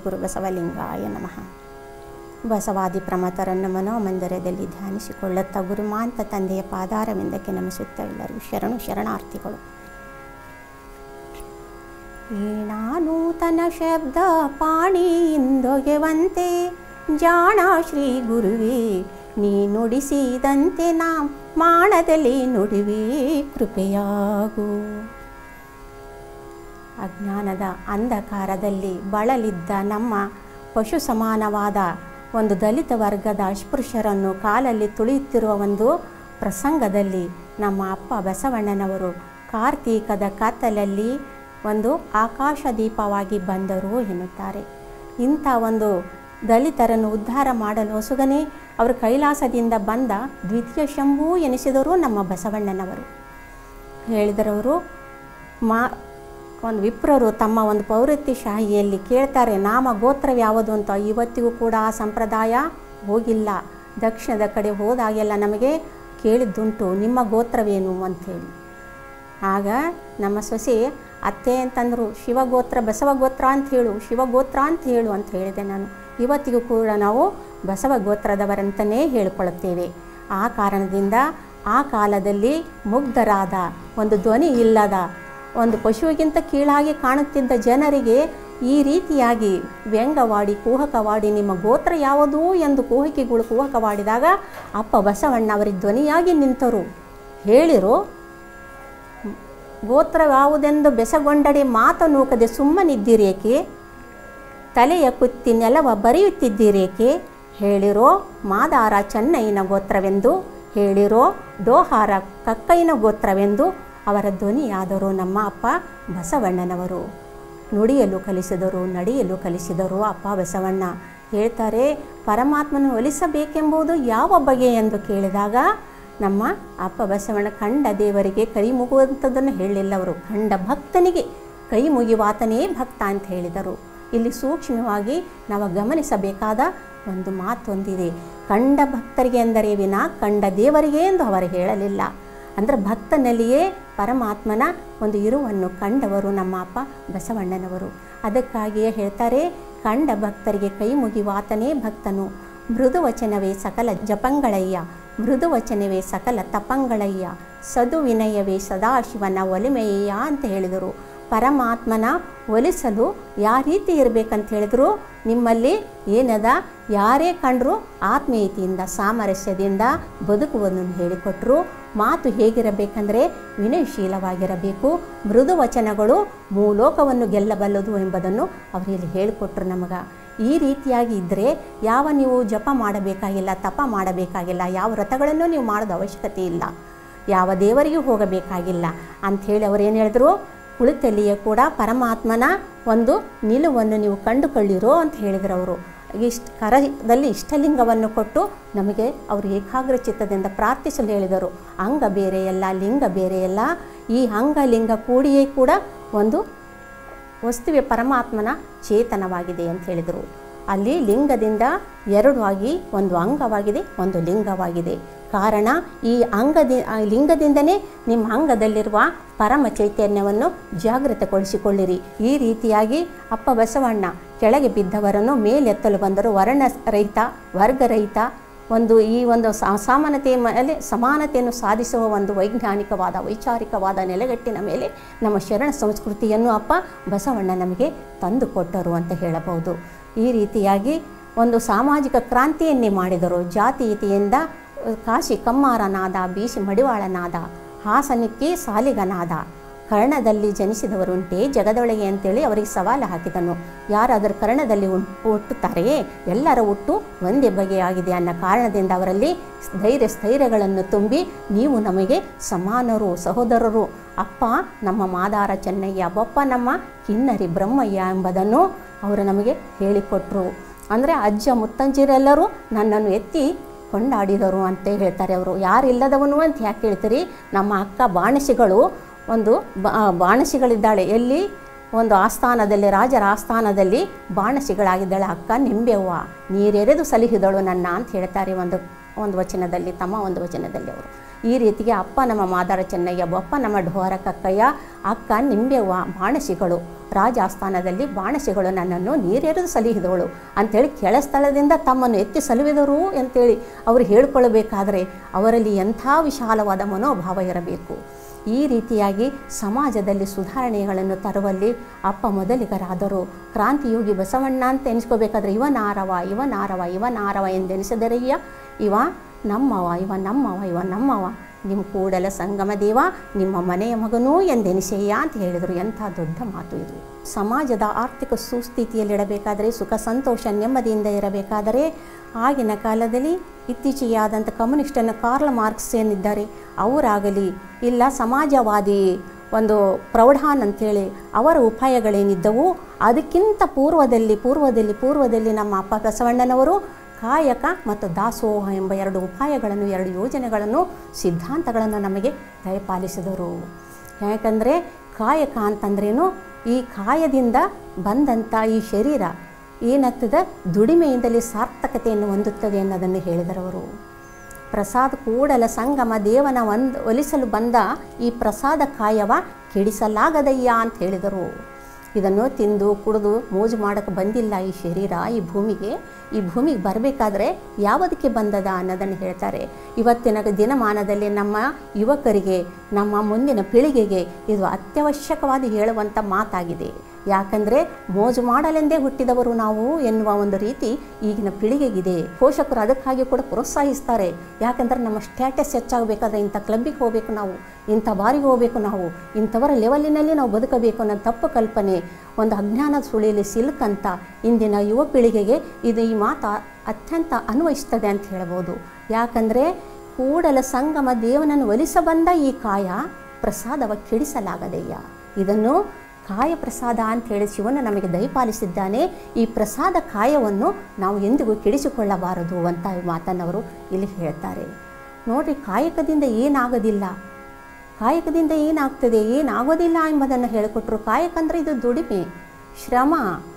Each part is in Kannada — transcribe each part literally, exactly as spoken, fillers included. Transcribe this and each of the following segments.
ಗುರು ಬಸವಲಿಂಗಾಯ ನಮಃ. ಬಸವಾದಿ ಪ್ರಮಥರನ್ನು ಮನೋಮಂದಿರದಲ್ಲಿ ಧ್ಯಾನಿಸಿಕೊಳ್ಳುತ್ತಾ ಗುರುಮಾಂತ ತಂದೆಯ ಪಾದಾರವಿಂದಕ್ಕೆ ನಮಿಸುತ್ತಾ ಎಲ್ಲರಿಗೂ ಶರಣು ಶರಣಾರ್ಥಿಗಳು. ಈಣಾನೂತನ ಶಬ್ದ ಪಾಣಿಯಿಂದೊಗೆವಂತೆ ಜಾಣ ಶ್ರೀ ಗುರುವೇ ನೀ ನುಡಿಸಿದಂತೆ ನಾ ಮಾಣದಲ್ಲಿ ನುಡಿವಿ ಕೃಪೆಯಾಗು. ಅಜ್ಞಾನದ ಅಂಧಕಾರದಲ್ಲಿ ಬಳಲಿದ್ದ ನಮ್ಮ ಪಶು ಸಮಾನವಾದ ಒಂದು ದಲಿತ ವರ್ಗದ ಅಸ್ಪೃಶ್ಯರನ್ನು ಕಾಲಲ್ಲಿ ತುಳಿಯುತ್ತಿರುವ ಒಂದು ಪ್ರಸಂಗದಲ್ಲಿ ನಮ್ಮ ಅಪ್ಪ ಬಸವಣ್ಣನವರು ಕಾರ್ತೀಕದ ಕತ್ತಲಲ್ಲಿ ಒಂದು ಆಕಾಶ ದೀಪವಾಗಿ ಬಂದರು ಎನ್ನುತ್ತಾರೆ. ಇಂಥ ಒಂದು ದಲಿತರನ್ನು ಉದ್ಧಾರ ಮಾಡಲು ಹೊಸಗನೇ ಅವರು ಕೈಲಾಸದಿಂದ ಬಂದ ದ್ವಿತೀಯ ಶಂಭು ಎನಿಸಿದರು ನಮ್ಮ ಬಸವಣ್ಣನವರು. ಹೇಳಿದರವರು ಮಾ ಒಂದು ವಿಪ್ರರು ತಮ್ಮ ಒಂದು ಪೌರತ್ಯಶಾಹಿಯಲ್ಲಿ ಕೇಳ್ತಾರೆ, ನಾಮ ಗೋತ್ರವ ಯಾವುದು ಅಂತ. ಇವತ್ತಿಗೂ ಕೂಡ ಆ ಸಂಪ್ರದಾಯ ಹೋಗಿಲ್ಲ. ದಕ್ಷಿಣದ ಕಡೆ ಹೋದಾಗೆಲ್ಲ ನಮಗೆ ಕೇಳಿದ್ದುಂಟು, ನಿಮ್ಮ ಗೋತ್ರವೇನು ಅಂಥೇಳಿ. ಆಗ ನಮ್ಮ ಸೊಸೆ ಅತ್ತೆ ಅಂತಂದರು, ಶಿವಗೋತ್ರ ಬಸವಗೋತ್ರ ಅಂತ ಹೇಳು, ಶಿವಗೋತ್ರ ಅಂತ ಹೇಳು ಅಂತ ಹೇಳಿದೆ ನಾನು. ಇವತ್ತಿಗೂ ಕೂಡ ನಾವು ಬಸವ ಗೋತ್ರದವರಂತಲೇ ಹೇಳಿಕೊಳ್ಳುತ್ತೇವೆ. ಆ ಕಾರಣದಿಂದ ಆ ಕಾಲದಲ್ಲಿ ಮುಗ್ಧರಾದ ಒಂದು ಧ್ವನಿ ಇಲ್ಲದ ಒಂದು ಪಶುವಿಗಿಂತ ಕೀಳಾಗಿ ಕಾಣುತ್ತಿದ್ದ ಜನರಿಗೆ ಈ ರೀತಿಯಾಗಿ ವ್ಯಂಗ್ಯವಾಡಿ ಕುಹಕವಾಡಿ ನಿಮ್ಮ ಗೋತ್ರ ಯಾವುದು ಎಂದು ಕುಹಕಿಗಳು ಕುಹಕವಾಡಿದಾಗ ಅಪ್ಪ ಬಸವಣ್ಣ ಅವರಿಗೆ ಧ್ವನಿಯಾಗಿ ನಿಂತರು. ಹೇಳಿರು, ಗೋತ್ರವಾವುದೆಂದು ಬೆಸಗೊಂಡಡೆ ಮಾತು ನೂಕದೆ ಸುಮ್ಮನಿದ್ದೀರೇಕೆ, ತಲೆಯ ಕುತ್ತಿ ನೆಲವ ಬರೆಯುತ್ತಿದ್ದೀರೇಕೆ. ಹೇಳಿರೋ ಮಾದಾರ ಚೆನ್ನೈನ ಗೋತ್ರವೆಂದು, ಹೇಳಿರೋ ಡೋಹಾರ ಕಕ್ಕೈನ ಗೋತ್ರವೆಂದು ಅವರ ಧ್ವನಿಯಾದರು ನಮ್ಮ ಅಪ್ಪ ಬಸವಣ್ಣನವರು. ನುಡಿಯಲು ಕಲಿಸಿದರು, ನಡೆಯಲು ಕಲಿಸಿದರು ಅಪ್ಪ ಬಸವಣ್ಣ. ಹೇಳ್ತಾರೆ, ಪರಮಾತ್ಮನ ಒಲಿಸಬೇಕೆಂಬುದು ಯಾವ ಬಗೆ ಎಂದು ಕೇಳಿದಾಗ ನಮ್ಮ ಅಪ್ಪ ಬಸವಣ್ಣ ಕಂಡ ದೇವರಿಗೆ ಕೈ ಮುಗುವಂಥದ್ದನ್ನು ಹೇಳಲಿಲ್ಲ ಅವರು, ಕಂಡ ಭಕ್ತನಿಗೆ ಕೈ ಮುಗಿವಾತನೇ ಭಕ್ತ ಅಂತ ಹೇಳಿದರು. ಇಲ್ಲಿ ಸೂಕ್ಷ್ಮವಾಗಿ ನಾವು ಗಮನಿಸಬೇಕಾದ ಒಂದು ಮಾತೊಂದಿದೆ. ಕಂಡ ಭಕ್ತರಿಗೆ ಎಂದರೆ ವಿನಾ ಕಂಡ ದೇವರಿಗೆ ಎಂದು ಅವರು ಹೇಳಲಿಲ್ಲ. ಅಂದರೆ ಭಕ್ತನಲ್ಲಿಯೇ ಪರಮಾತ್ಮನ ಒಂದು ಇರುವನ್ನು ಕಂಡವರು ನಮ್ಮ ಅಪ್ಪ ಬಸವಣ್ಣನವರು. ಅದಕ್ಕಾಗಿಯೇ ಹೇಳ್ತಾರೆ, ಕಂಡ ಭಕ್ತರಿಗೆ ಕೈ ಮುಗಿವಾತನೇ ಭಕ್ತನು, ಮೃದು ವಚನವೇ ಸಕಲ ಜಪಂಗಳಯ್ಯ, ಮೃದು ವಚನವೇ ಸಕಲ ತಪಂಗಳಯ್ಯ, ಸದು ವಿನಯವೇ ಸದಾಶಿವನ ಒಲಿಮೆಯ್ಯ ಅಂತ ಹೇಳಿದರು. ಪರಮಾತ್ಮನ ಒಲಿಸಲು ಯಾವ ರೀತಿ ಇರಬೇಕಂತ ಹೇಳಿದ್ರು, ನಿಮ್ಮಲ್ಲಿ ಏನದ ಯಾರೇ ಕಂಡರೂ ಆತ್ಮೀಯತೆಯಿಂದ ಸಾಮರಸ್ಯದಿಂದ ಬದುಕುವುದನ್ನು ಹೇಳಿಕೊಟ್ರು. ಮಾತು ಹೇಗಿರಬೇಕಂದ್ರೆ ವಿನಯಶೀಲವಾಗಿರಬೇಕು, ಮೃದು ವಚನಗಳು ಮೂಲೋಕವನ್ನು ಗೆಲ್ಲಬಲ್ಲದು ಎಂಬುದನ್ನು ಅವರು ಇಲ್ಲಿ ಹೇಳಿಕೊಟ್ರು ನಮಗೆ. ಈ ರೀತಿಯಾಗಿ ಇದ್ದರೆ ಯಾವ ನೀವು ಜಪ ಮಾಡಬೇಕಾಗಿಲ್ಲ, ತಪ ಮಾಡಬೇಕಾಗಿಲ್ಲ, ಯಾವ ವ್ರತಗಳನ್ನು ನೀವು ಮಾಡೋದು ಅವಶ್ಯಕತೆ ಇಲ್ಲ, ಯಾವ ದೇವರಿಗೂ ಹೋಗಬೇಕಾಗಿಲ್ಲ ಅಂಥೇಳಿ ಅವರು ಏನು ಹೇಳಿದ್ರು, ಕುಳಿತಲ್ಲಿಯೇ ಕೂಡ ಪರಮಾತ್ಮನ ಒಂದು ನಿಲುವನ್ನು ನೀವು ಕಂಡುಕೊಳ್ಳಿರೋ ಅಂತ ಹೇಳಿದರು ಅವರು. ಇಷ್ಟ ಕರದಲ್ಲಿ ಇಷ್ಟಲಿಂಗವನ್ನು ಕೊಟ್ಟು ನಮಗೆ ಅವರು ಏಕಾಗ್ರ ಚಿತ್ತದಿಂದ ಪ್ರಾರ್ಥಿಸಲು ಹೇಳಿದರು. ಅಂಗ ಬೇರೆಯಲ್ಲ, ಲಿಂಗ ಬೇರೆಯಲ್ಲ, ಈ ಅಂಗ ಲಿಂಗ ಕೂಡಿಯೇ ಕೂಡ ಒಂದು ವಸ್ತುವೆ ಪರಮಾತ್ಮನ ಚೇತನವಾಗಿದೆ ಅಂತ ಹೇಳಿದರು. ಅಲ್ಲಿ ಲಿಂಗದಿಂದ ಎರಡು ಆಗಿ ಒಂದು ಅಂಗವಾಗಿದೆ, ಒಂದು ಲಿಂಗವಾಗಿದೆ. ಕಾರಣ ಈ ಅಂಗದಿ ಲಿಂಗದಿಂದನೇ ನಿಮ್ಮ ಅಂಗದಲ್ಲಿರುವ ಪರಮ ಚೈತನ್ಯವನ್ನು ಜಾಗೃತಗೊಳಿಸಿಕೊಳ್ಳಿರಿ. ಈ ರೀತಿಯಾಗಿ ಅಪ್ಪ ಬಸವಣ್ಣ ಕೆಳಗೆ ಬಿದ್ದವರನ್ನು ಮೇಲೆತ್ತಲು ಬಂದರು. ವರ್ಣರಹಿತ, ವರ್ಗರಹಿತ ಒಂದು ಈ ಒಂದು ಅಸಮಾನತೆಯ ಮೇಲೆ ಸಮಾನತೆಯನ್ನು ಸಾಧಿಸುವ ಒಂದು ವೈಜ್ಞಾನಿಕವಾದ ವೈಚಾರಿಕವಾದ ನೆಲೆಗಟ್ಟಿನ ಮೇಲೆ ನಮ್ಮ ಶರಣ ಸಂಸ್ಕೃತಿಯನ್ನು ಅಪ್ಪ ಬಸವಣ್ಣ ನಮಗೆ ತಂದು ಕೊಟ್ಟರು ಅಂತ ಹೇಳಬಹುದು. ಈ ರೀತಿಯಾಗಿ ಒಂದು ಸಾಮಾಜಿಕ ಕ್ರಾಂತಿಯನ್ನೇ ಮಾಡಿದರು. ಜಾತೀಯತೆಯಿಂದ ಕಾಶಿ ಕಮ್ಮಾರನಾದ, ಬೀಸಿ ಮಡಿವಾಳನಾದ, ಹಾಸನಕ್ಕೆ ಸಾಲಿಗನಾದ, ಕರ್ಣದಲ್ಲಿ ಜನಿಸಿದವರುಂಟೆ ಜಗದೊಳಗೆ ಅಂತೇಳಿ ಅವರಿಗೆ ಸವಾಲು ಹಾಕಿದನು. ಯಾರಾದರೂ ಕರ್ಣದಲ್ಲಿ ಹುಟ್ಟುತ್ತಾರೆಯೇ, ಎಲ್ಲರ ಹುಟ್ಟು ಒಂದೇ ಬಗೆಯಾಗಿದೆ ಅನ್ನೋ ಕಾರಣದಿಂದ ಅವರಲ್ಲಿ ಧೈರ್ಯ ಸ್ಥೈರ್ಯಗಳನ್ನು ತುಂಬಿ ನೀವು ನಮಗೆ ಸಮಾನರು, ಸಹೋದರರು, ಅಪ್ಪ ನಮ್ಮ ಮಾದಾರ ಚೆನ್ನಯ್ಯ, ಬಪ್ಪ ನಮ್ಮ ಕಿನ್ನರಿ ಬ್ರಹ್ಮಯ್ಯ ಎಂಬುದನ್ನು ಅವರು ನಮಗೆ ಹೇಳಿಕೊಟ್ರು. ಅಂದರೆ ಅಜ್ಜ ಮುತ್ತಂಜಿರೆಲ್ಲರೂ ನನ್ನನ್ನು ಎತ್ತಿ ಕೊಂಡಾಡಿದರು ಅಂತ ಹೇಳ್ತಾರೆ ಅವರು. ಯಾರಿಲ್ಲದವನು ಅಂತ ಯಾಕೆ ಹೇಳ್ತೀರಿ, ನಮ್ಮ ಅಕ್ಕ ಬಾಣಸಿಗಳು ಒಂದು ಬಾಣಸಿಗಳಿದ್ದಾಳೆ, ಎಲ್ಲಿ ಒಂದು ಆಸ್ಥಾನದಲ್ಲಿ, ರಾಜರ ಆಸ್ಥಾನದಲ್ಲಿ ಬಾಣಸಿಗಳಾಗಿದ್ದಾಳೆ ಅಕ್ಕ ನಿಂಬೆವ್ವ, ನೀರೆರೆದು ಸಲಹಿದಳು ನನ್ನ ಅಂತ ಹೇಳ್ತಾರೆ ಒಂದು ಒಂದು ವಚನದಲ್ಲಿ, ತಮ್ಮ ಒಂದು ವಚನದಲ್ಲಿ ಅವರು. ಈ ರೀತಿಗೆ ಅಪ್ಪ ನಮ್ಮ ಮಾದಾರ ಚೆನ್ನಯ್ಯ, ಬಪ್ಪ ನಮ್ಮ ಢೋರ ಕಕ್ಕಯ್ಯ, ಅಕ್ಕ ನಿಂಬೆವ್ವ ಬಾಣಸಿಗಳು, ರಾಜಾಸ್ಥಾನದಲ್ಲಿ ಬಾಣಸಿಗಳು ನನ್ನನ್ನು ನೀರೆರೆದು ಸಲಹಿದವಳು ಅಂಥೇಳಿ ಕೆಳಸ್ಥಳದಿಂದ ತಮ್ಮನ್ನು ಎತ್ತಿ ಸಲುಹಿದರು ಅಂತೇಳಿ ಅವರು ಹೇಳಿಕೊಳ್ಳಬೇಕಾದರೆ ಅವರಲ್ಲಿ ಎಂಥ ವಿಶಾಲವಾದ ಮನೋಭಾವ ಇರಬೇಕು. ಈ ರೀತಿಯಾಗಿ ಸಮಾಜದಲ್ಲಿ ಸುಧಾರಣೆಗಳನ್ನು ತರುವಲ್ಲಿ ಅಪ್ಪ ಮೊದಲಿಗರಾದರು. ಕ್ರಾಂತಿಯೋಗಿ ಬಸವಣ್ಣ ಅಂತ ಎನಿಸ್ಕೋಬೇಕಾದ್ರೆ ಇವ ನಾರವ ಇವ ನಾರವ ಇವ ನಾರವ ಎಂದೆನಿಸಿದರಯ್ಯ, ಇವ ನಮ್ಮವ ಇವ ನಮ್ಮವ ಇವ ನಮ್ಮವ, ನಿಮ್ಮ ಕೂಡಲ ಸಂಗಮ ದೇವ ನಿಮ್ಮ ಮನೆಯ ಮಗನೂ ಎಂದೆನಿಸೆಯ್ಯ ಅಂತ ಹೇಳಿದರು. ಎಂಥ ದೊಡ್ಡ ಮಾತು ಇದು. ಸಮಾಜದ ಆರ್ಥಿಕ ಸುಸ್ಥಿತಿಯಲ್ಲಿಡಬೇಕಾದರೆ, ಸುಖ ಸಂತೋಷ ನೆಮ್ಮದಿಯಿಂದ ಇರಬೇಕಾದರೆ ಆಗಿನ ಕಾಲದಲ್ಲಿ ಇತ್ತೀಚೆಗೆ ಆದಂಥ ಕಮ್ಯುನಿಸ್ಟನ್ನು ಕಾರ್ಲ್ ಮಾರ್ಕ್ಸ್ ಏನಿದ್ದಾರೆ ಅವರಾಗಲಿ, ಇಲ್ಲ ಸಮಾಜವಾದಿ ಒಂದು ಪ್ರೌಢಾನ್ ಅಂಥೇಳಿ ಅವರ ಉಪಾಯಗಳೇನಿದ್ದವು ಅದಕ್ಕಿಂತ ಪೂರ್ವದಲ್ಲಿ ಪೂರ್ವದಲ್ಲಿ ಪೂರ್ವದಲ್ಲಿ ನಮ್ಮ ಅಪ್ಪ ಬಸವಣ್ಣನವರು ಕಾಯಕ ಮತ್ತು ದಾಸೋಹ ಎಂಬ ಎರಡು ಉಪಾಯಗಳನ್ನು, ಎರಡು ಯೋಜನೆಗಳನ್ನು, ಸಿದ್ಧಾಂತಗಳನ್ನು ನಮಗೆ ದಯಪಾಲಿಸಿದರು. ಯಾಕಂದರೆ ಕಾಯಕ ಅಂತಂದ್ರೇನು, ಈ ಕಾಯದಿಂದ ಬಂದಂಥ ಈ ಶರೀರ ಏನಾಗ್ತದೆ ದುಡಿಮೆಯಿಂದಲೇ ಸಾರ್ಥಕತೆಯನ್ನು ಹೊಂದುತ್ತದೆ ಅನ್ನೋದನ್ನು ಹೇಳಿದರವರು. ಪ್ರಸಾದ ಕೂಡಲ ಸಂಗಮ ದೇವನ ಒಂದು ಒಲಿಸಲು ಬಂದ ಈ ಪ್ರಸಾದ ಕಾಯವ ಕೆಡಿಸಲಾಗದಯ್ಯ ಅಂತ ಹೇಳಿದರು. ಇದನ್ನು ತಿಂದು ಕುಡಿದು ಮೋಜು ಮಾಡೋಕ್ಕೆ ಬಂದಿಲ್ಲ ಈ ಶರೀರ ಈ ಭೂಮಿಗೆ. ಈ ಭೂಮಿಗೆ ಬರಬೇಕಾದ್ರೆ ಯಾವುದಕ್ಕೆ ಬಂದದ ಅನ್ನೋದನ್ನು ಹೇಳ್ತಾರೆ. ಇವತ್ತಿನ ದಿನಮಾನದಲ್ಲಿ ನಮ್ಮ ಯುವಕರಿಗೆ, ನಮ್ಮ ಮುಂದಿನ ಪೀಳಿಗೆಗೆ ಇದು ಅತ್ಯವಶ್ಯಕವಾಗಿ ಹೇಳುವಂಥ ಮಾತಾಗಿದೆ. ಯಾಕಂದರೆ ಮೋಜು ಮಾಡಲೆಂದೇ ಹುಟ್ಟಿದವರು ನಾವು ಎನ್ನುವ ಒಂದು ರೀತಿ ಈಗಿನ ಪೀಳಿಗೆಗಿದೆ. ಪೋಷಕರು ಅದಕ್ಕಾಗಿ ಕೂಡ ಪ್ರೋತ್ಸಾಹಿಸ್ತಾರೆ. ಯಾಕಂದರೆ ನಮ್ಮ ಸ್ಟ್ಯಾಟಸ್ ಹೆಚ್ಚಾಗಬೇಕಾದ್ರೆ ಇಂಥ ಕ್ಲಬ್ಬಿಗೆ ಹೋಗಬೇಕು, ನಾವು ಇಂಥ ಬಾರಿಗೆ ಹೋಗಬೇಕು, ನಾವು ಇಂಥವರ ಲೆವೆಲಿನಲ್ಲಿ ನಾವು ಬದುಕಬೇಕು ಅನ್ನೋ ತಪ್ಪು ಕಲ್ಪನೆ, ಒಂದು ಅಜ್ಞಾನದ ಸುಳಿಯಲ್ಲಿ ಸಿಲುಕಂತ ಇಂದಿನ ಯುವ ಪೀಳಿಗೆಗೆ ಇದು ಈ ಮಾತು ಅತ್ಯಂತ ಅನ್ವಯಿಸ್ತದೆ ಅಂತ ಹೇಳ್ಬೋದು. ಯಾಕಂದರೆ ಕೂಡಲ ಸಂಗಮ ದೇವನನ್ನು ಒಲಿಸಬಂದ ಈ ಕಾಯ ಪ್ರಸಾದವ ಕೆಡಿಸಲಾಗದೆಯ್ಯ. ಇದನ್ನು ಕಾಯ ಪ್ರಸಾದ ಅಂಥೇಳಿ ಶಿವನು ನಮಗೆ ದಯಪಾಲಿಸಿದ್ದಾನೆ. ಈ ಪ್ರಸಾದ ಕಾಯವನ್ನು ನಾವು ಎಂದಿಗೂ ಕೆಡಿಸಿಕೊಳ್ಳಬಾರದು ಅಂತ ಈ ಮಾತನ್ನವರು ಇಲ್ಲಿ ಹೇಳ್ತಾರೆ. ನೋಡಿರಿ, ಕಾಯಕದಿಂದ ಏನಾಗೋದಿಲ್ಲ, ಕಾಯಕದಿಂದ ಏನಾಗ್ತದೆ ಏನಾಗೋದಿಲ್ಲ ಎಂಬುದನ್ನು ಹೇಳಿಕೊಟ್ರು. ಕಾಯಕ ಅಂದರೆ ಇದು ದುಡಿಮೆ, ಶ್ರಮ.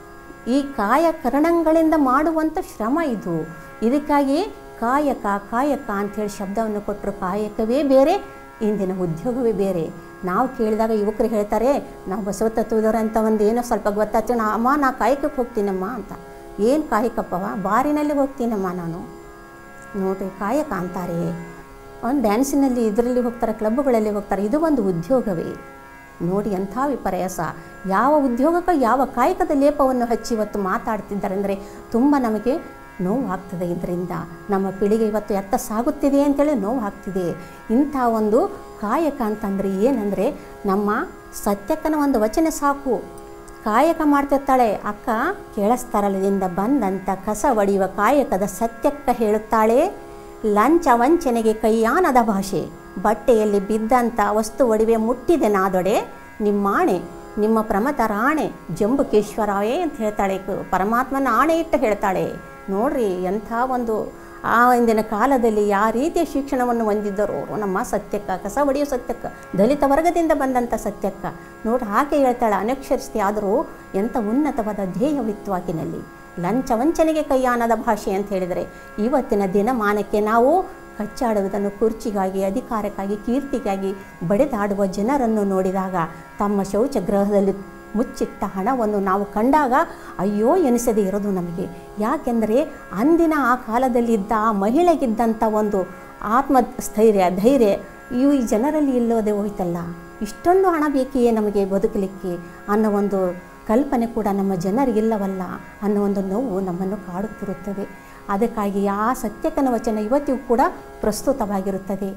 ಈ ಕಾಯ ಕರಣಗಳಿಂದ ಮಾಡುವಂಥ ಶ್ರಮ ಇದು. ಇದಕ್ಕಾಗಿ ಕಾಯಕ ಕಾಯಕ ಅಂಥೇಳಿ ಶಬ್ದವನ್ನು ಕೊಟ್ಟರು. ಕಾಯಕವೇ ಬೇರೆ, ಇಂದಿನ ಉದ್ಯೋಗವೇ ಬೇರೆ. ನಾವು ಕೇಳಿದಾಗ ಯುವಕರು ಹೇಳ್ತಾರೆ, ನಾವು ಬಸವ ತತ್ವದವ್ರು ಅಂತ ಒಂದು ಏನೋ ಸ್ವಲ್ಪ ಗೊತ್ತಾಯ್ತು, ನಾ ಅಮ್ಮ ನಾ ಕಾಯಕಕ್ಕೆ ಹೋಗ್ತೀನಮ್ಮ ಅಂತ. ಏನು ಕಾಯಕಪ್ಪವ? ಬಾರಿನಲ್ಲಿ ಹೋಗ್ತೀನಮ್ಮ ನಾನು. ನೋಡಿರಿ, ಕಾಯಕ ಅಂತಾರೆ. ಒಂದು ಡ್ಯಾನ್ಸಿನಲ್ಲಿ ಇದರಲ್ಲಿ ಹೋಗ್ತಾರೆ, ಕ್ಲಬ್ಗಳಲ್ಲಿ ಹೋಗ್ತಾರೆ. ಇದು ಒಂದು ಉದ್ಯೋಗವೇ. ನೋಡಿ ಎಂಥ ವಿಪರ್ಯಾಸ. ಯಾವ ಉದ್ಯೋಗಕ್ಕೆ ಯಾವ ಕಾಯಕದ ಲೇಪವನ್ನು ಹಚ್ಚಿ ಇವತ್ತು ಮಾತಾಡ್ತಿದ್ದಾರೆ ಅಂದರೆ ತುಂಬ ನಮಗೆ ನೋವು ಆಗ್ತದೆ. ಇದರಿಂದ ನಮ್ಮ ಪೀಳಿಗೆ ಇವತ್ತು ಎತ್ತ ಸಾಗುತ್ತಿದೆ ಅಂತೇಳಿ ನೋವು ಆಗ್ತಿದೆ. ಇಂಥ ಒಂದು ಕಾಯಕ ಅಂತಂದರೆ ಏನಂದರೆ, ನಮ್ಮ ಸತ್ಯಕ್ಕನ ಒಂದು ವಚನ ಸಾಕು. ಕಾಯಕ ಮಾಡ್ತಿರ್ತಾಳೆ ಅಕ್ಕ, ಕೆಳಸ್ಥಳದಿಂದ ಬಂದಂಥ ಕಸ ಒಡೆಯುವ ಕಾಯಕದ ಸತ್ಯಕ್ಕ ಹೇಳುತ್ತಾಳೆ, ಲಂಚ ವಂಚನೆಗೆ ಕೈಯಾನದ ಭಾಷೆ, ಬಟ್ಟೆಯಲ್ಲಿ ಬಿದ್ದಂಥ ವಸ್ತು ಒಡಿವೆ ಮುಟ್ಟಿದೆ ನಾದೊಡೆ, ನಿಮ್ಮಾಣೆ ನಿಮ್ಮ ಪ್ರಮತರ ಆಣೆ ಜಂಬುಕೇಶ್ವರವೇ ಅಂತ ಹೇಳ್ತಾಳೆ. ಪರಮಾತ್ಮನ ಆಣೆ ಇಟ್ಟು ಹೇಳ್ತಾಳೆ. ನೋಡ್ರಿ ಎಂಥ ಒಂದು ಆ ಇಂದಿನ ಕಾಲದಲ್ಲಿ ಯಾವ ರೀತಿಯ ಶಿಕ್ಷಣವನ್ನು ಹೊಂದಿದ್ದರು ಅವರು ನಮ್ಮ ಸತ್ಯಕ್ಕ, ಕಸ ಒಡೆಯೋ ಸತ್ಯಕ್ಕ, ದಲಿತ ವರ್ಗದಿಂದ ಬಂದಂಥ ಸತ್ಯಕ್ಕ. ನೋಡಿ ಹಾಗೆ ಹೇಳ್ತಾಳೆ, ಅನಕ್ಷರಿಸ್ತಿ ಆದರೂ ಎಂಥ ಉನ್ನತವಾದ ಧ್ಯೇಯವಿತ್ತು ಆಕಿನಲ್ಲಿ. ಲಂಚ ವಂಚನೆಗೆ ಕೈಯಾನದ ಭಾಷೆ ಅಂತ ಹೇಳಿದರೆ, ಇವತ್ತಿನ ದಿನಮಾನಕ್ಕೆ ನಾವು ಕಚ್ಚಾಡುವುದನ್ನು ಕುರ್ಚಿಗಾಗಿ, ಅಧಿಕಾರಕ್ಕಾಗಿ, ಕೀರ್ತಿಗಾಗಿ ಬಡಿದಾಡುವ ಜನರನ್ನು ನೋಡಿದಾಗ, ತಮ್ಮ ಶೌಚಗೃಹದಲ್ಲಿ ಮುಚ್ಚಿಟ್ಟ ಹಣವನ್ನು ನಾವು ಕಂಡಾಗ ಅಯ್ಯೋ ಎನಿಸದೇ ಇರೋದು ನಮಗೆ. ಯಾಕೆಂದರೆ ಅಂದಿನ ಆ ಕಾಲದಲ್ಲಿದ್ದ ಆ ಮಹಿಳೆಗಿದ್ದಂಥ ಒಂದು ಆತ್ಮಸ್ಥೈರ್ಯ, ಧೈರ್ಯ ಇವು ಈ ಜನರಲ್ಲಿ ಇಲ್ಲೋದೇ ಹೋಯ್ತಲ್ಲ. ಇಷ್ಟೊಂದು ಹಣ ಬೇಕೆಯೇ ನಮಗೆ ಬದುಕಲಿಕ್ಕೆ ಅನ್ನೋ ಒಂದು ಕಲ್ಪನೆ ಕೂಡ ನಮ್ಮ ಜನರಿಗಿಲ್ಲವಲ್ಲ ಅನ್ನೋ ಒಂದು ನೋವು ನಮ್ಮನ್ನು ಕಾಡುತ್ತಿರುತ್ತದೆ. ಅದಕ್ಕಾಗಿ ಆ ಸತ್ಯಕ್ಕನ ವಚನ ಇವತ್ತಿಗೂ ಕೂಡ ಪ್ರಸ್ತುತವಾಗಿರುತ್ತದೆ.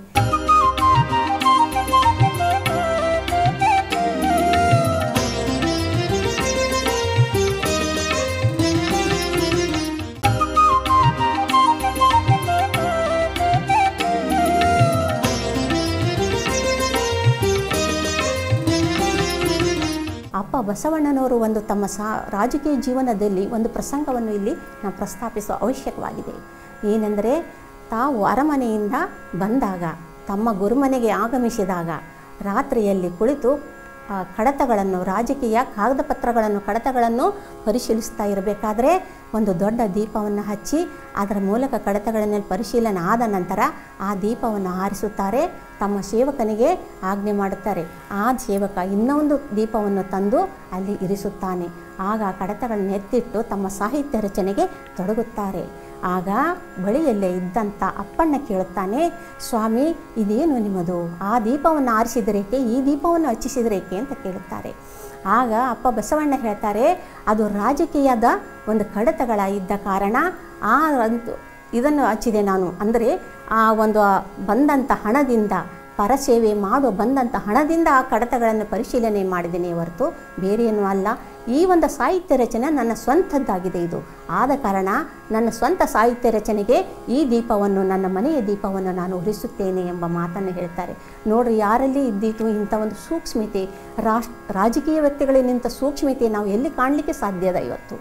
ಅಪ್ಪ ಬಸವಣ್ಣನವರು ಒಂದು ತಮ್ಮ ಸಾ ರಾಜಕೀಯ ಜೀವನದಲ್ಲಿ ಒಂದು ಪ್ರಸಂಗವನ್ನು ಇಲ್ಲಿ ನಾವು ಪ್ರಸ್ತಾಪಿಸುವ ಅವಶ್ಯಕವಾಗಿದೆ. ಏನೆಂದರೆ, ತಾವು ಅರಮನೆಯಿಂದ ಬಂದಾಗ, ತಮ್ಮ ಗುರುಮನೆಗೆ ಆಗಮಿಸಿದಾಗ ರಾತ್ರಿಯಲ್ಲಿ ಕುಳಿತು ಕಡತಗಳನ್ನು, ರಾಜಕೀಯ ಕಾಗದ ಪತ್ರಗಳನ್ನು, ಕಡತಗಳನ್ನು ಪರಿಶೀಲಿಸ್ತಾ ಇರಬೇಕಾದ್ರೆ ಒಂದು ದೊಡ್ಡ ದೀಪವನ್ನು ಹಚ್ಚಿ ಅದರ ಮೂಲಕ ಕಡತಗಳನ್ನು ಪರಿಶೀಲನೆ ಆದ ನಂತರ ಆ ದೀಪವನ್ನು ಆರಿಸುತ್ತಾರೆ. ತಮ್ಮ ಸೇವಕನಿಗೆ ಆಜ್ಞೆ ಮಾಡುತ್ತಾರೆ. ಆ ಸೇವಕ ಇನ್ನೊಂದು ದೀಪವನ್ನು ತಂದು ಅಲ್ಲಿ ಇರಿಸುತ್ತಾನೆ. ಆಗ ಕಡತಗಳನ್ನು ಎತ್ತಿಟ್ಟು ತಮ್ಮ ಸಾಹಿತ್ಯ ರಚನೆಗೆ ತೊಡಗುತ್ತಾರೆ. ಆಗ ಬಳಿಯಲ್ಲೇ ಇದ್ದಂಥ ಅಪ್ಪಣ್ಣ ಕೇಳುತ್ತಾನೆ, ಸ್ವಾಮಿ ಇದೇನು ನಿಮ್ಮದು? ಆ ದೀಪವನ್ನು ಆರಿಸಿದರೇಕೆ, ಈ ದೀಪವನ್ನು ಹಚ್ಚಿಸಿದರೇಕೆ ಅಂತ ಕೇಳುತ್ತಾರೆ. ಆಗ ಅಪ್ಪ ಬಸವಣ್ಣ ಹೇಳ್ತಾರೆ, ಅದು ರಾಜಕೀಯದ ಒಂದು ಕಡತಗಳ ಇದ್ದ ಕಾರಣ ಆ ಒಂದು ಇದನ್ನು ಹಚ್ಚಿದೆ ನಾನು. ಅಂದರೆ ಆ ಒಂದು ಬಂದಂಥ ಹಣದಿಂದ, ಪರಸೇವೆ ಮಾಡುವ ಬಂದಂಥ ಹಣದಿಂದ ಆ ಕಡತಗಳನ್ನು ಪರಿಶೀಲನೆ ಮಾಡಿದ್ದೇನೆ ಹೊರತು ಬೇರೇನೂ ಅಲ್ಲ. ಈ ಒಂದು ಸಾಹಿತ್ಯ ರಚನೆ ನನ್ನ ಸ್ವಂತದ್ದಾಗಿದೆ. ಇದು ಆದ ಕಾರಣ ನನ್ನ ಸ್ವಂತ ಸಾಹಿತ್ಯ ರಚನೆಗೆ ಈ ದೀಪವನ್ನು, ನನ್ನ ಮನೆಯ ದೀಪವನ್ನು ನಾನು ಉರಿಸುತ್ತೇನೆ ಎಂಬ ಮಾತನ್ನು ಹೇಳ್ತಾರೆ. ನೋಡ್ರಿ, ಯಾರಲ್ಲಿ ಇದ್ದಿತು ಇಂಥ ಒಂದು ಸೂಕ್ಷ್ಮತೆ, ರಾಷ್ಟ್ರ ರಾಜಕೀಯ ವ್ಯಕ್ತಿಗಳಿಗಿಂತ ಸೂಕ್ಷ್ಮತೆ ನಾವು ಎಲ್ಲಿ ಕಾಣಲಿಕ್ಕೆ ಸಾಧ್ಯದ ಇವತ್ತು?